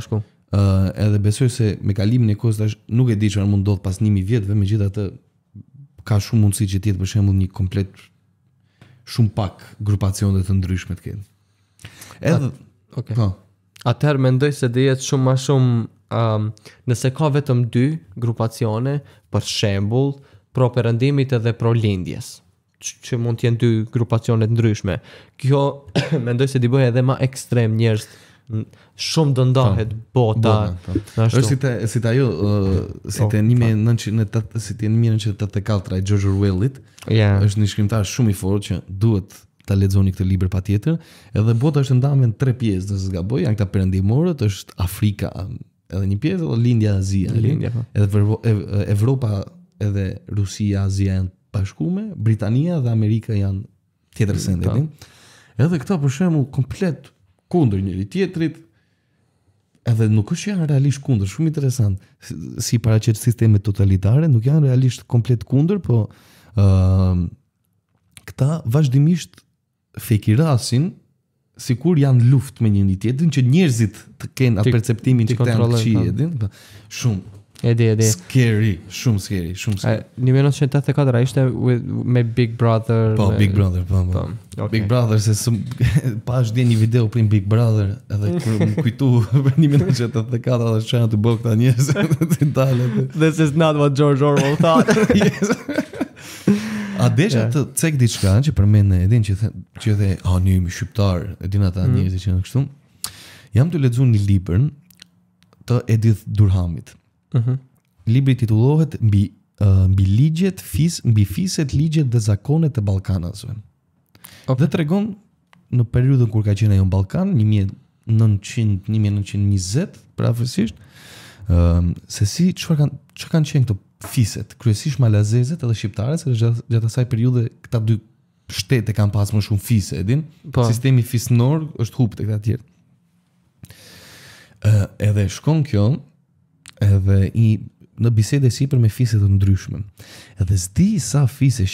Edhe besoj se me kalimin e kohës tash nuk e di çfarë mund ndodh pas 1000 vjetëve, megjithatë ka shumë mundësi që tjetë për shembull një komplet shumë pak grupacione të ndryshme të kenë. Edhe po. Atëherë mendoj se do jetë shumë më shumë nëse ka vetëm 2 grupacione, për shembull, pro perëndimit edhe pro lindjes, që mund të jenë 2 grupacione të ndryshme. Kjo mendoj se di bëj edhe më ekstrem njerëz. Shumë do ndahet bota. Është si ajo si te 1984 e George Orwellit. Është një shkrimtar shumë i fortë që duhet ta lexoni këtë libër patjetër. Edhe bota është ndarë në 3 pjesë, nëse s'gaboj, janë këta perëndimorët, është Afrika edhe një pjesë, edhe Lindja, Azia. Edhe Evropa edhe Rusia, Azia janë bashkuar, Britania dhe Amerika janë tjetër sende. Edhe këta për shembull komplet kundër njëri tjetrit, edhe nuk është që janë realisht kundër, shumë interesant, si paraqet sisteme totalitare, nuk janë realisht komplet kundër, po këta vazhdimisht fekirasin sikur janë luftë me njëri tjetrin, që njerëzit të kenë atë perceptimin që këta janë të qi, shumë. Edi. Scary, shumë scary. Në 1984 ishte me Big Brother. Po, Big Brother, po. Big Brother, se pash dhe një video për Big Brother, edhe kur më kujtu për 1984 dhe shënë të bëhë këta njerëz të dalë. This is not what George Orwell thought. A desha të cek diçka që përmend edhin që the, një jemi shqiptar, edhin ata njerëzit që janë kështu. Jam të lexuar një libër të Edith Durhamit. Libri titullohet mbi ligjet mbi fiset, ligjet dhe zakonet e Ballkanasve. Dhe tregon në periudhën kur ka qenë ajo në Ballkan, 1920 për afërsisht, se si çka kanë qenë këto fiset, kryesisht malazezet edhe shqiptarët, se gjatë asaj periudhe këta dy shtete kanë pas më shumë fise, e din? Po. Sistemi fisnor është hup te këta tjerë. Edhe shkon kjo, edhe në bisede sipër me fise të ndryshme. Edhe s'di sa fise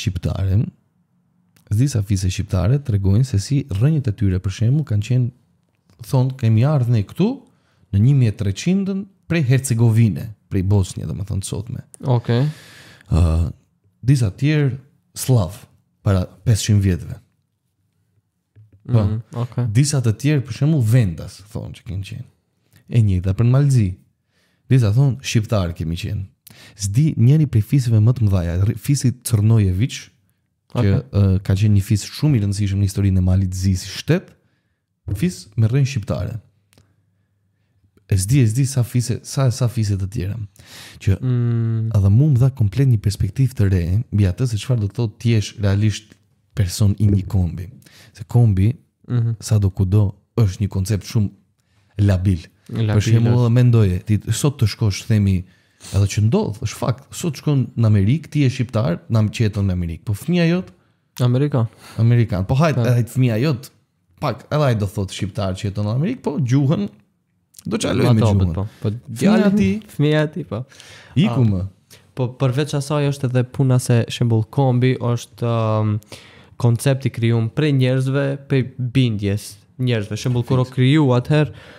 shqiptare tregojnë se si rrënjët e tyre për shembull kanë qenë, thonë, kemi ardhur ne këtu në 1300 prej Hercegovine, prej Bosnje, domethënë sotme. Okej. Disa tjerë slav para 500 vjetëve. Po. Okej. Disa të tjerë për shembull vendas, thonë që kanë qenë. E njëjta për në Malzi. Disa thonë shqiptar kemi qenë. S'di njëri prej fisëve më të mëdhaja, fisi Crnojević, që ka qenë një fis shumë i rëndësishëm në historinë e Malit Zi si shtet, fis me rrënjë shqiptare. E s'di sa fise të tjera. Që edhe mu më dha komplet një perspektivë të re mbi atë se çfarë do të thotë ti jesh realisht person i një kombi. Se kombi, sado kudo, është një koncept shumë labil. Për shembull, mendoje, ti sot të shkosh, themi, edhe që ndodh, është fakt, sot shkon në Amerikë, ti je shqiptar, na qeton në Amerikë, po fëmia jot Amerikan. Po hajt fëmia jot, pak, edhe ai do thotë shqiptar që jeton në Amerikë, po gjuhën do çaloj me gjuhën. Po fëmia ti, po. Iku më. Po përveç asaj është edhe puna se shembull kombi është koncepti krijuar prej njerëzve, prej bindjes njerëzve. Shembull kur u kriju atëherë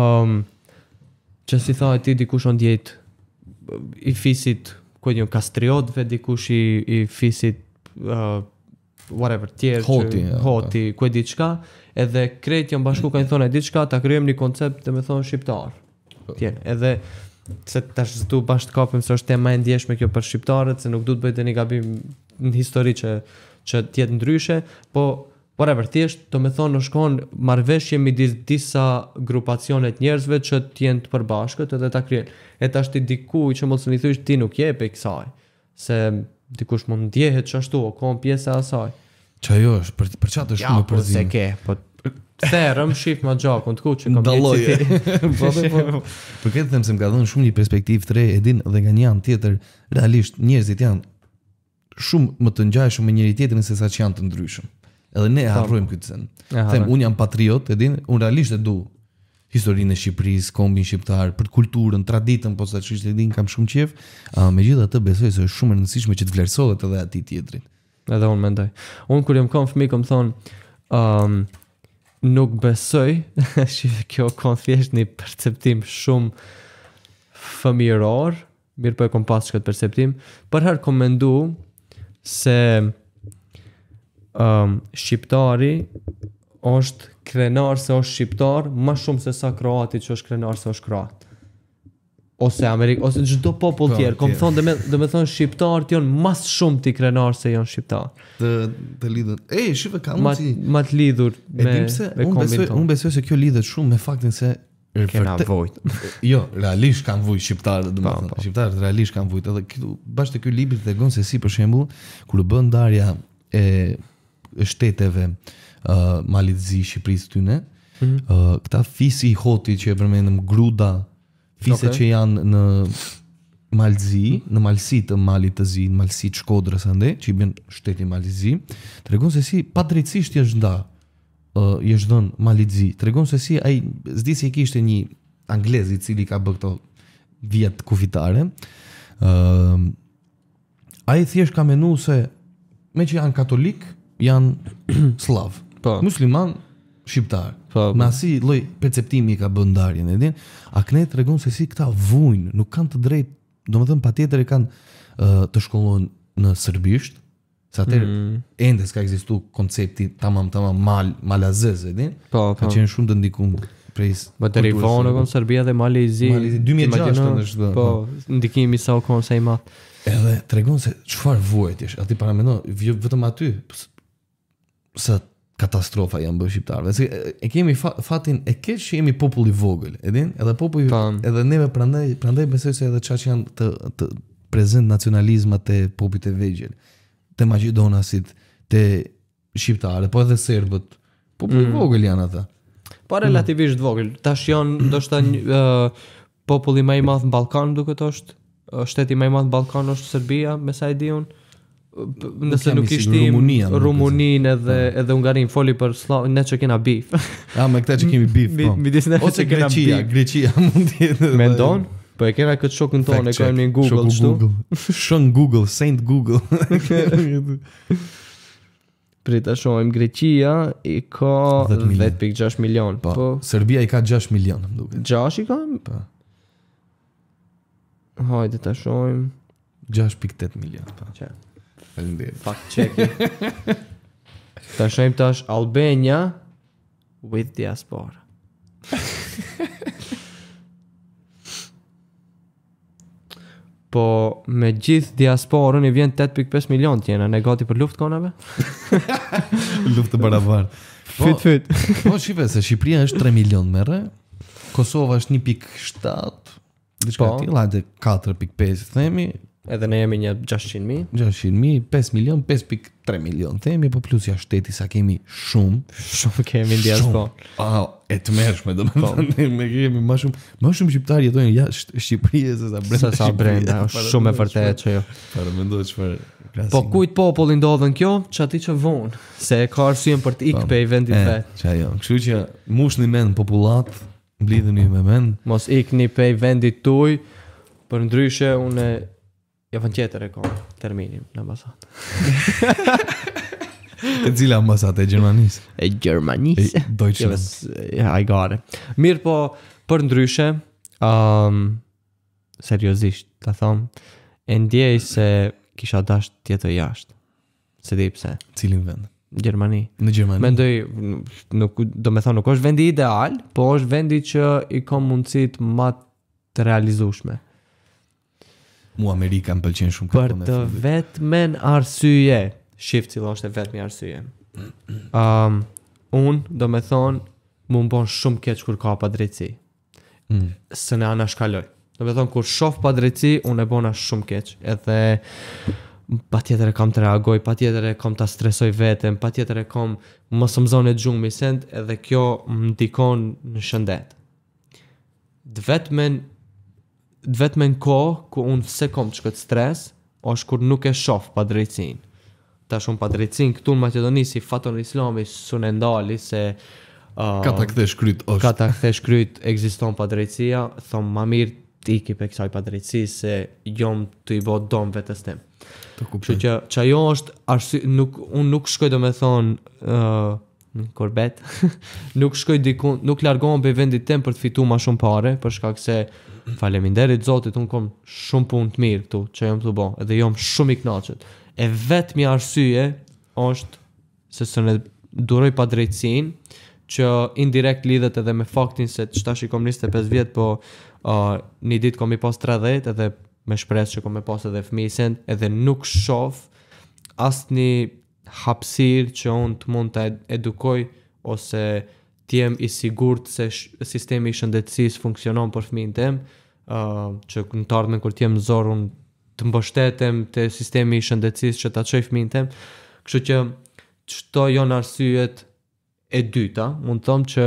që si thaj ti dikush on djetë i fisit kastriotëve, dikush i fisit whatever tjerë hoti ku e diçka, edhe krejt janë bashku kanë thonë diçka, ta krijojmë një koncept dhe me thonë shqiptar. Tjerë, edhe se tash s'du bashkë kapim se është tema e ndjeshme kjo për shqiptarët, se nuk du të bëjtë një gabim në histori që tjetë ndryshe, po whatever, thjesht, do me thonë në shkon marrëveshje midis disa grupacionet njerëzve që t'jenë të përbashkët edhe ta kryen. E tash ti dikuj që mos më thush ti nuk je pe kësaj, se dikush mund ndjehet që ashtu, o kom pjesë e asaj. Që ajo është, për qatë është shumë përzim. Ja, po se ke, po therëm shif ma gjakun të ku që kam jetë si ti. Për këtë them se më ka dhënë shumë një perspektivë të re, edin dhe nga një anë tjetër, realisht njerëzit janë shumë më të ngjajshëm me njëri tjetrin se sa që janë të ndryshëm. Edhe ne harrojmë këtë sen. Them, unë jam patriot, unë realisht e du historinë e Shqipërisë, kombin shqiptar, për kulturën, traditën, po sa ç'është edin kam shumë qejf, megjithatë besoj se është shumë e rëndësishme që të vlerësohet edhe atij tjetrit. Edhe unë mendoj. Unë kur jam kam fëmijë kam thonë, nuk besoj, kjo ka thjesht një perceptim shumë fëmijëror, mirë po e kom pas këtë perceptim, për herë kom mendu se shqiptari është krenar se është shqiptar më shumë se sa kroati që është krenar se është kroat. Ose Amerikë, ose çdo popull tjerë. Kom thonë do me thonë shqiptarët janë mas shumë ti krenar se janë shqiptar. Të lidhur. Shive ka mundsi ma të lidhur me kombin tonë. Unë besoj se kjo lidhet shumë me faktin se kena vojt. Jo, realisht kanë vujt shqiptarët, domethënë. Shqiptarët realisht kanë vujt. Edhe këtu bashkë te ky libër tregon se si për shembull kur u bën ndarja e shteteve Malit Zi, Shqipërisë tyne, këta fisi i hotit që e përmendëm, gruda, fise që janë në Malzi, në Malsi të Malit të Zi, në Malsi të Shkodrës ande, që i bën shteti Malit Zi, tregon se si padrejtisht jeshtë dhënë Malit Zi, tregon se si ai s'di si e kishte një anglez i cili ka bë këto vjet kufitare, ai thjesht ka menuar se me që janë katolik, janë slav, musliman, shqiptar. Me asi lloj perceptimi ka bën ndarjen, e din? Akne tregon se si këta vujnë, nuk kanë të drejtë, domethënë patjetër e kanë të shkollojnë në serbisht, se atëherë ende s'ka ekzistuar koncepti tamam malazez, e din? Ka qenë shumë të ndikuar prej derivon në Serbia dhe Mali i Zi. 2006 është. Po, ndikimi sa u kon sa i madh. Edhe tregon se çfarë vuajtjesh, aty para mendon, vetëm aty sa katastrofa janë bërë shqiptarëve. Se e kemi fatin e keq që jemi popull i vogël, e din? Edhe populli edhe neve prandaj besoj se edhe çka që janë të prezent nacionalizmat te popujt e vegjël, te maqedonasit, te shqiptarët, po edhe serbët, popull i vogël janë ata. Po relativisht vogël. Tash janë ndoshta populli më i madh në Ballkan duket është shteti më i madh në Ballkan është Serbia, me sa e di unë. Nëse jam i nuk sigurt, ishtim Rumunia, më Rumuninë edhe Ungarin, foli për ne që kena beef. Me këta që kemi beef, po. Midis ne Ose që kena Greqia mund të jetë. Mendon? Po e kena këtë shokun tonë, e kemi në Google kështu. Shon Google, Saint Google. Prita shohim Greqia i ka 10.6 milion. Po, Serbia i ka 6 milion, më duket. 6 i ka? Po. Hajde ta shohim. 6.8 milion, po. Çe. Faleminderit. Fact check. Ta shohim tash Albania with diaspora. Po me gjithë diasporën i vjen 8.5 milion tjena, ne gati për luftë konave? Luftë barabartë. Fyt. Po shife se Shqipëria është 3 milion merre, Kosova është 1.7, diçka Po. tilla, hajde 4.5 themi, Edhe ne jemi një 600.000. 600.000, 5 milion, 5.3 milion themi, po plus ja shteti sa kemi shumë. Shumë kemi në diasporë. E të mërshme, do me thënë, me kemi më shumë shqiptarë jetojnë jashtë Shqipërisë se sa brenda. Sa brenda, është shumë e vërtetë që jo. Para mendoj çfarë klasik. Po kujt populli ndodhen kjo, çati që vonë, se e ka arsyen për të ikë pe vendit vet. Çajo. Kështu që mushni mend popullat, mblidheni me mend. Mos ikni pe vendit tuaj, për ndryshe unë javën tjetër e kam terminin në ambasadë. E cila ambasadë e Gjermanisë? E Gjermanisë. Deutschland. I got it. Mirë po, për ndryshe, seriozisht, ta thom, e ndjej se kisha dash tjetër jashtë. Se di pse. Cilin vend? Gjermani. Në Gjermani. Mendoj, do me thonë, nuk është vendi ideal, po është vendi që i ka mundësit ma të realizushme. Mu Amerika më pëlqen shumë Për të vetmen arsye, shift cila është e vetmi arsye. Unë, do me thonë, mu më bon shumë keq kur ka pa drejtësi. Së ne ana shkaloj. Do me thonë, kur shoh pa drejtësi, unë e bona shumë keq. Edhe pa tjetër e kam të reagoj, pa tjetër e kam të stresoj vetëm, pa tjetër e kam mos më zonë e gjumë i send, edhe kjo më ndikon në shëndet. Vetmen kohë ku unë se kom që këtë stres, është kur nuk e shoh pa drejtësin. Ta shumë pa drejtësin këtu në Maqedoni si faton islami së në ndali se Kata kthe shkryt është. Kata kthe shkryt ekziston pa drejtësia, thomë ma mirë t'i pe kësaj pa drejtësi se jom të i bot dom vetës tem. Kështu që ajo është arsye, unë nuk shkoj do me thonë në korbet, nuk shkoj dikun, nuk largohem pe vendit tem për të fitu ma shumë pare, për shkak se faleminderit Zotit, unë kom shumë punë të mirë këtu, që jom të bo, edhe jom shumë i knaqet. E vetmi arsye është se së ne duroj pa drejtsin, që indirekt lidhet edhe me faktin se që tash i kom 25 vjet, po një dit kom i pas 30, edhe me shpres që kom i pas edhe fëmisen, edhe nuk shof asë një hapësir që unë të mund të edukoj, ose t'jem i sigurt se sistemi i shëndetësisë funksionon për fëmijën tem, që në të ardhmen kur t'jem në zorë unë të mbështetem të sistemi i shëndetësisë që ta çoj fëmijën tem. Kështu që çto janë arsyet e dyta, mund të them që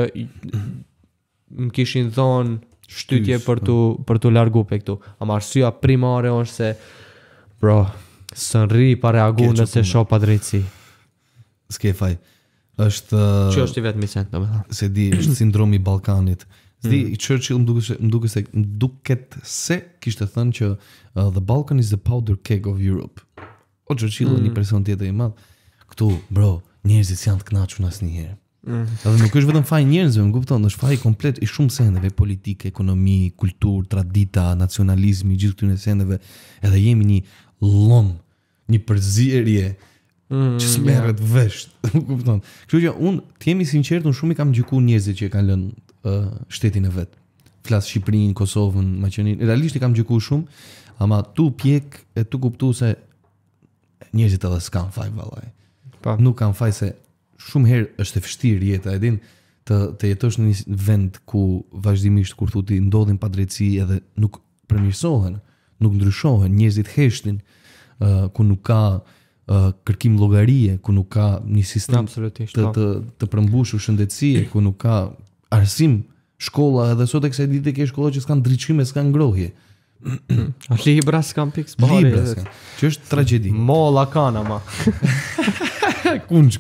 më kishin dhënë shtytje për tu largu pe këtu. Ama arsyeja primare është se bro, së nri pa reagu nëse shoh pa drejtësi. S'ke faj. Është që është i vetmi sent, domethënë. Se di, është sindromi i Ballkanit. Di, Churchill më duket se kishte thënë që the Balkan is the powder keg of Europe. O Churchill një person tjetër i madh. Këtu, bro, njerëzit janë të kënaqur asnjëherë. Edhe nuk është vetëm faj njerëzve, më kupton, është faj komplet i shumë sendeve, politike, ekonomi, kulturë, tradita, nacionalizmi, gjithë këtyre sendeve, edhe jemi një llom, një përzierje që s'merret vesh, më kupton. Kështu që unë, të jemi sinqert, unë shumë i kam gjykuar njerëzit që kanë lënë shtetin e vet. Flas Shqipërinë, Kosovën, Maqedoninë, realisht i kam gjykuar shumë, ama tu pjek e tu kuptu se njerëzit edhe s'kan faj vallaj. Nuk kanë faj se shumë herë është e vështirë jeta, e din, të jetosh në një vend ku vazhdimisht kur thuti ndodhin padrejtësi edhe nuk përmirësohen, nuk ndryshohen, njerëzit heshtin, ku nuk ka kërkim llogarie, ku nuk ka një sistem të përmbushur shëndetësie, ku nuk ka arsim, shkolla, edhe sot e kësaj dite ke shkolla që s'kan ndriçime, s'kan ngrohje. Libra s'kam pikë spari. Libra s'ka. Që është tragjedi. Molla kanë ama. Kunç.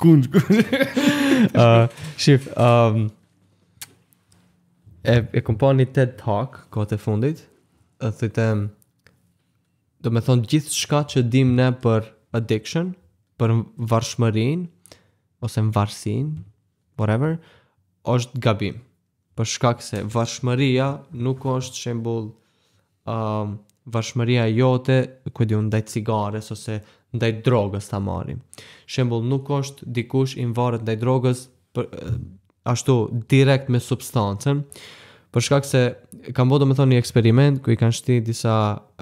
Shif, e kom pa një TED Talk kohët e fundit, do me thonë gjithë shka që dim ne për addiction, për varshmërin, ose varsin, whatever, është gabim. Për shkak se varshmëria nuk është shembull varshmëria jote, ku diun ndaj cigares ose ndaj drogës ta marrim. Shembull nuk është dikush i varet ndaj drogës ashtu direkt me substancën, për shkak se kam bërë domethënë një eksperiment ku i kanë shti disa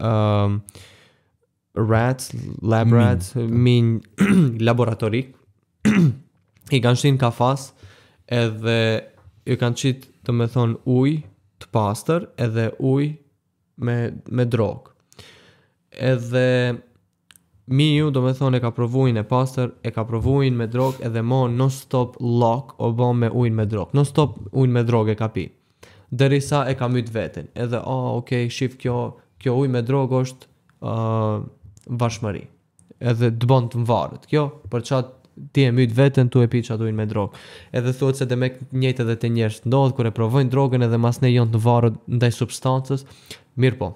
lab rats, min laboratorik, i kanë shti në kafas edhe i kanë qit domethënë ujë të pastër edhe ujë me drogë. Edhe miu domethënë e ka provuin e pastër, e ka provuin me drogë edhe mo non stop lock o bo me ujë me drogë. Non stop ujë me drogë e ka pi. Derisa e ka myt veten. Edhe okay, shif kjo ujë me drogë është varshmëri. Edhe të bën të varët. Kjo për çat ti e myt veten, tu e pi çat ujë me drogë. Edhe thuhet se demek njëjtë edhe te njerëz ndodh kur e provojnë drogën edhe mas ne janë të varur ndaj substancës. Mirë po.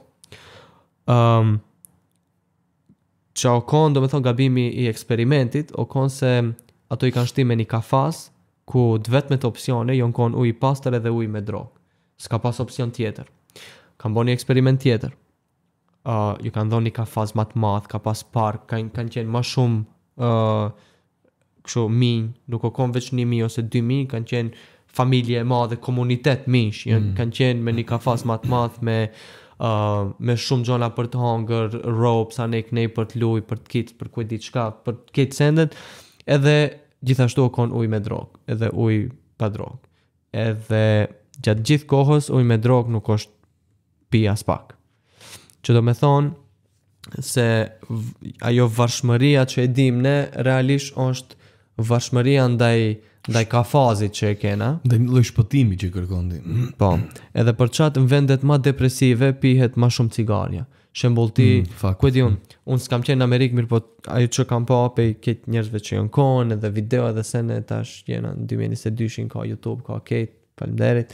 Që o konë, do me thonë gabimi i eksperimentit, o konë se ato i kanë shti me një kafas, ku të vetë me të opcione, jonë konë ujë pastër edhe ujë me drogë. S'ka pas opcion tjetër. Kanë bo një eksperiment tjetër. Ju kanë dhonë një kafas ma të madh, ka pas park, kanë qenë ma shumë kështu minj, nuk o konë veç 1.000 ose 2.000, kanë qenë familje e madhe, komunitet minsh, kanë qenë me një kafas ma të madh, me shumë gjona për të hangër, ropes, anek nej për të luj, për të kitë, për kujt diçka, për të kitë sendet, edhe gjithashtu o konë ujë me drogë, edhe ujë pa drogë. Edhe gjatë gjithë kohës ujë me drogë nuk është pi as pak. Që do me thonë se ajo varshmëria që e dim ne, realisht është varshmëria ndaj kafazit që e kena. Ndaj lloj shpëtimi që kërkon ti. Po, edhe për çat në vendet më depresive pihet më shumë cigaria. Shembull ti, ku e di unë s'kam qenë në Amerikë, mirë po ajo që kam pa pe këtë njerëzve që janë konë, edhe video edhe sene tash jena në 2022 ka YouTube, ka Kate, faleminderit.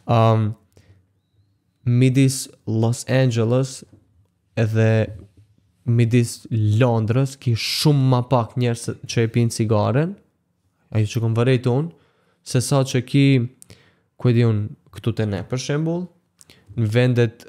Midis Los Angeles edhe midis Londrës ki shumë ma pak njerëz që e pinë cigaren, ajo që kom vërejt unë, se sa që ki, ku e di unë, këtu të ne, për shembull, në vendet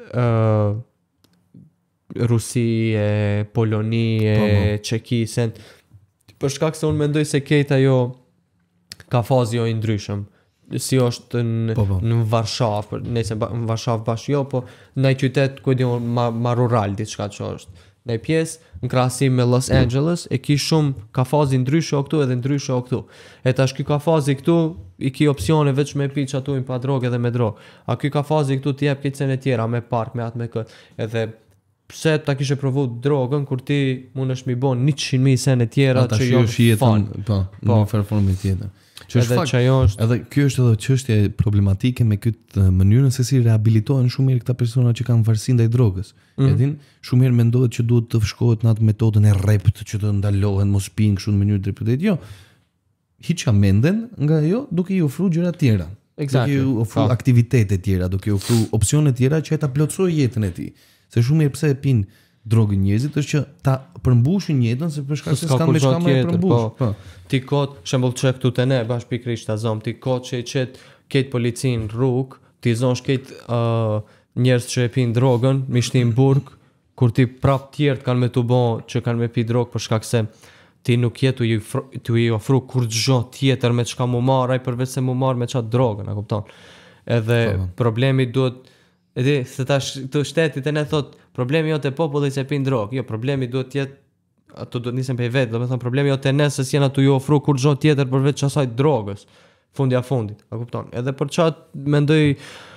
Rusi, Poloni, Çeki, për shkak se unë mendoj se ketë ajo kafazi jo i ndryshëm, si është në Varshavë, nëse në Varshavë bashkë jo, po në qytet, ku e di unë, ma rural, diçka që është. Në pjesë, në krahasim me Los Angeles, e ki shumë kafazi ndryshe o këtu edhe ndryshe o këtu. E tash ky kafazi këtu, i ki opcione veç me pi që atu pa drogë edhe me drogë. A ky kafazi këtu ti jep këtë sene tjera, me park, me atë me këtë. Edhe pse ta kishe provu drogën, kur ti mundesh mi bon 100.000 sene tjera që jo fan. Po, në formë tjetër. Edhe kjo është edhe çështje problematike me këtë mënyrën se si rehabilitohen shumë mirë këta persona që kanë varësi ndaj drogës. Edin, shumë herë mendohet që duhet të shkohet në atë metodën e rrept që të ndalohen mos pinë kështu në mënyrë drejtpërtejt. Jo. Hiqa menden nga ajo duke i ofruar gjëra të tjera. Duke i ofruar aktivitete të tjera, duke i ofruar opsione të tjera që ta plotësojë jetën e tij. Se shumë herë pse e pinë drogën njerëzit është që ta përmbushin jetën se për shkak se s'kan me çka më përmbush. Po. Ti kot, shembull çe këtu te ne, bash pikërisht ta zom, ti kot që i çet këtë policin rrug, ti zosh këtë njerëz që e pinë drogën, mi shtin burg, kur ti prap tjerë kanë me tu bë që kanë me pi drogë për shkak se ti nuk je tu i ofru kur çdo tjetër me çka mu marr, ai përveç se mu marr me çat drogën, a kupton? Edhe problemi duhet edhe se tash këtu shtetit e ne thot problemi jote popullit se pin drogë. Jo, problemi duhet të jetë ato duhet nisem pe vet, domethënë problemi jote ne se s'jena tu ju ofru kur çdo tjetër përveç asaj drogës. Fundi a fundit, a kupton? Edhe për çat mendoj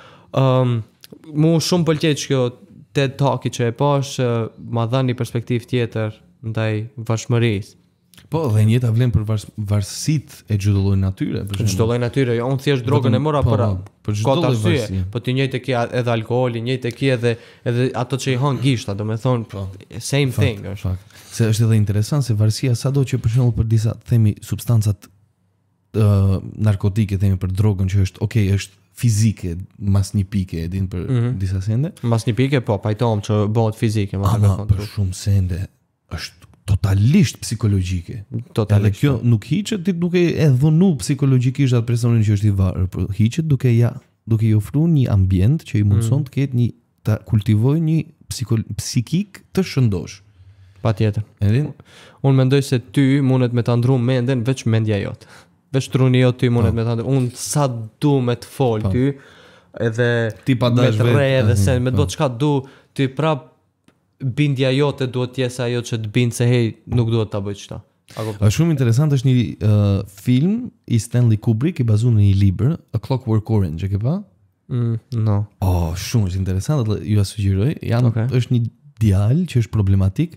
mu shumë pëlqej kjo TED Talk që e pash, ma dha një perspektivë tjetër ndaj varshmërisë. Po, dhe njëta vlen për varësitë e çdo lloji natyre, për Çdo lloj natyre, jo, unë thjesht drogën e mora për çdo kot lloj arsye, varësie. po ti njëjtë ke edhe alkooli, njëjtë ke edhe ato që i hon gishta, domethënë same thing është. Fakt. Se është edhe interesant se varësia sado që për shembull për disa themi substancat narkotike, themi për drogën që është është fizike, mas një pike e din për disa sende. Mas një pike, po, pajtohem që bëhet fizike, më Ama për shumë sende është totalisht psikologjike. Edhe kjo nuk hiqet ti duke e dhunu psikologjikisht atë personin që është i varur, por hiqet duke i ofruar një ambient që i mundson të ketë ta kultivojë një psikik të shëndosh. Patjetër. Edin? Unë mendoj se ty mundet me ta ndru menden veç mendja jote. Veç truni jot ty mundet me ta ndru. Unë sa du me të fol ty, edhe ti pa me dash të re, edhe se me po. do të çka du, ty prap bindja jote duhet të jetë ajo që të bindë se hej, nuk duhet ta bëj çta. Është shumë interesant, është një film i Stanley Kubrick i bazuar në një libër, A Clockwork Orange, e ke pa? No. Shumë është interesant, dhe ju sugjeroj. Është një djalë që është problematik,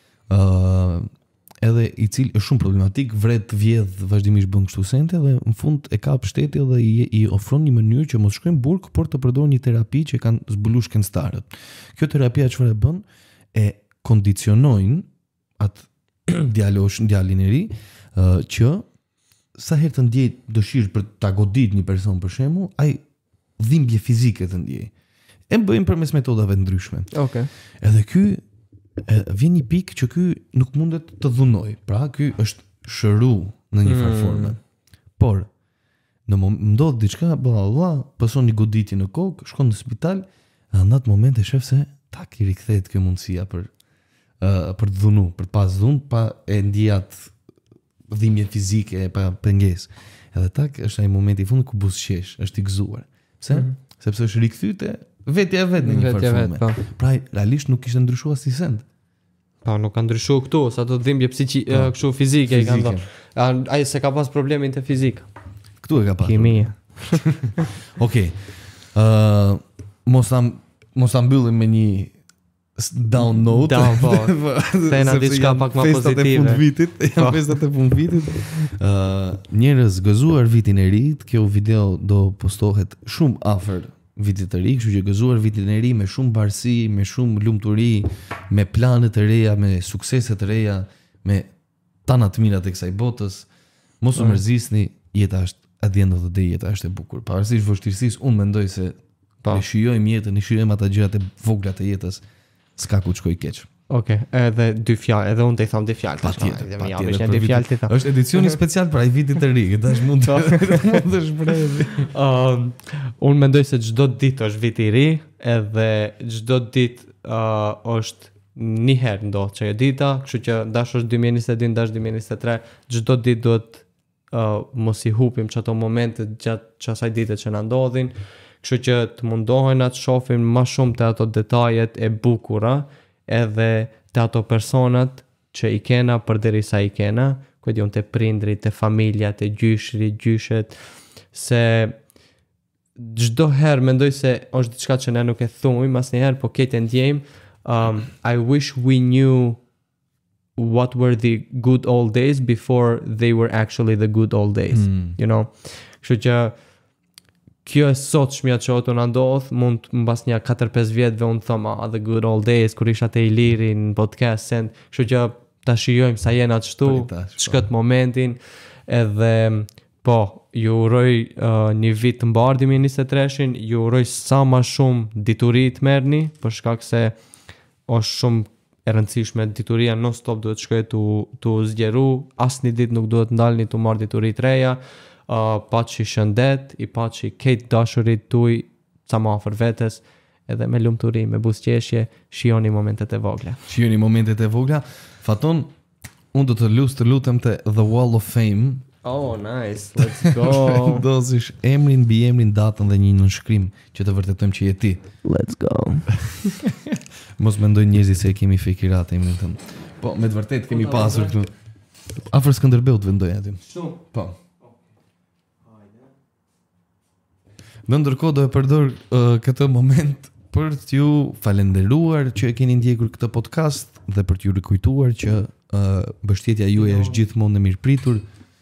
edhe i cili është shumë problematik, vret vjedh vazhdimisht bën kështu sente dhe në fund e kap shteti dhe i ofron një mënyrë që mos shkojnë burg, por të përdorë një terapi që kanë zbuluar shkencëtarët. Kjo terapia çfarë bën? E kondicionojnë atë djalin e ri që sa herë të ndjej dëshirë për ta godit një person për shembull, ai dhimbje fizike të ndjej. E bëjnë përmes metodave të ndryshme. Edhe ky vjen një pikë që ky nuk mundet të dhunoj. Pra ky është shëru në një farë forme. Por ndodh diçka, pason një goditje në kokë, shkon në spital, dhe në atë moment e shef se i rikthehet kjo mundësia për të dhunu, për të pas dhun, pa e ndjejat dhimbje fizike, pa pengesë. Edhe është ai momenti i fundit ku buzëqesh, është i gëzuar. Pse? Sepse është rikthyer vetja e vet në një farë forme. Pra realisht nuk kishte ndryshuar asnjë send. Po nuk ka ndryshuar këtu, sa të dhimbje kështu fizike i kanë dhënë. Ai se ka pas problemin te fizika. Këtu e ka pas. Kimia. Okej. Mos ta mbyllim me një down note. Thena diçka pak më pozitive. Festat e fundvitit. Njerëz gëzuar vitin e ri, kjo video do postohet shumë afër vitit të ri, kështu që gëzuar vitin e ri me shumë barësi, me shumë lumturi, me plane të reja, me suksese të reja, me tana të mirat e kësaj botës. Mos u mërzisni, jeta është at the end of the day, jeta është e bukur. Pavarësisht vështirësisë, unë mendoj se ne shijojmë jetën, ne shijojmë ata gjërat e vogla të jetës, s'ka ku të shkojë keq. Edhe dy fjalë, edhe unë të i tham dy fjalë. Patjetër. Është edicioni special për ai vitit të ri, tash mund të shprehë. Unë mendoj se çdo ditë është viti i ri, edhe çdo ditë është një herë ndodh çajo dita, kështu që dash është 2022, dash 2023, çdo ditë duhet mos i hupim çato momente gjatë asaj dite që na ndodhin, kështu që të mundohen të shohim më shumë te ato detajet e bukura, edhe te ato personat që i kena përderisa i kena, ku diun te prindrit, te familja, te gjyshet, se çdo herë mendoj se është diçka që ne nuk e thujmë asnjëherë, po këtë ndjejmë. I wish we knew what were the good old days before they were actually the good old days. You know? Kështu që kjo e sotshmja që ato na ndodh, mund mbas një 4-5 vjetëve unë them the good old days kur isha te Iliri në podcast send, kështu që ta shijojmë sa jena kështu, çkët momentin, edhe po, ju uroj një vit të mbar 2023-shin, ju uroj sa më shumë dituri të merrni, për shkak se është shumë e rëndësishme, dituria non stop duhet shkojë tu zgjeru, asnjë ditë nuk duhet ndalni tu marr dituri të reja. Paçi shëndet, i paçi këtë dashurit tuaj sa më afër vetes, edhe me lumturi, me buzëqeshje, shijoni momentet e vogla. Faton, unë do të lutem te The Wall of Fame. Oh, nice, let's go. Dosish emrin, mbi emrin, datën dhe një nënshkrim që të vërtetojmë që je ti. Let's go. Mos mendoj njerëzit se e kemi fekirat emrin tëm. Po, me të vërtet kemi pasur këtu. Afër Skënderbeut vendoj aty. Po. Në ndërkohë do e përdor këtë moment për t'ju falenderuar që e keni ndjekur këtë podcast dhe për t'ju rikujtuar që mbështetja juaj është gjithmonë e mirëpritur.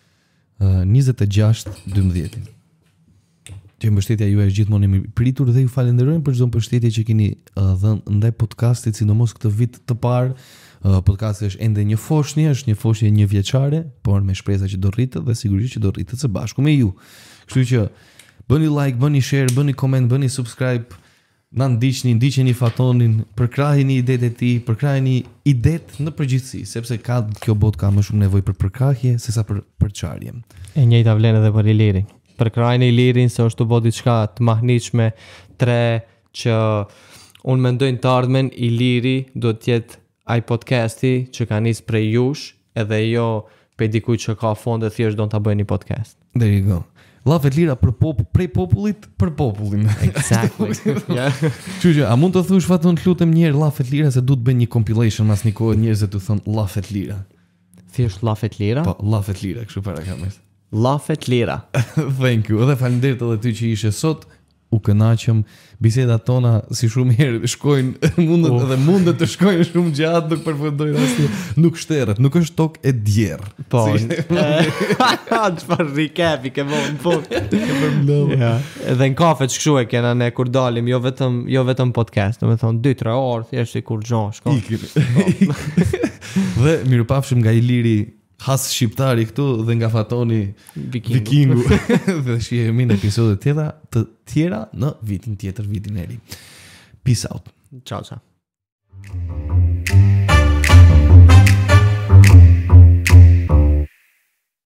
26/12. Që mbështetja juaj është gjithmonë e mirëpritur dhe ju falenderojmë për çdo mbështetje që keni dhënë ndaj podcastit, sidomos këtë vit të parë. Podcasti është ende një foshnjë, është një foshnjë 1 vjeçare, por me shpresa që do rritet dhe sigurisht që do rritet së bashku me ju. Kështu që bëni like, bëni share, bëni comment, bëni subscribe, na ndiqeni Fatonin, përkrahini idetë e tij, përkrahini idetë në përgjithësi, sepse kjo botë ka më shumë nevojë për përkrahje sesa për përçarje. E njëjta vlen edhe për Ilirin. Përkrahini Ilirin se është të bëu diçka të mahniqshme, që unë mendoj të ardhmen Iliri do të jetë ai podcasti që ka nis prej jush, edhe jo prej dikujt që ka fonde thjesht don ta bëjë një podcast. There you go. Llafe të lira prej popullit për popullin. Exactly. Kështu që a mund të thush Faton, lutem një herë llafe të lira se duhet bëj një compilation mas një kohë njerëz të thonë llafe të lira. Thjesht llafe të lira? Po, llafe të lira, kështu para kamerës. Llafe të lira. Thank you. Dhe faleminderit edhe ty që ishe sot. U kënaqëm, bisedat tona si shumë herë shkojnë, mundet të shkojnë shumë gjatë, nuk përfundojnë asnjë, nuk shterret, nuk është tokë e djerë. Po. Çfarë recapi ke vënë po. Edhe në kafe ç'kshu e kena ne kur dalim, jo vetëm podcast, domethënë 2-3 orë thjesht si kur gjon shkon. Dhe mirupafshim nga Iliri has shqiptari këtu dhe nga Fatoni Vikingu. Dhe shihemi në episode të tjera në vitin tjetër, vitin e ri. Peace out. Ciao.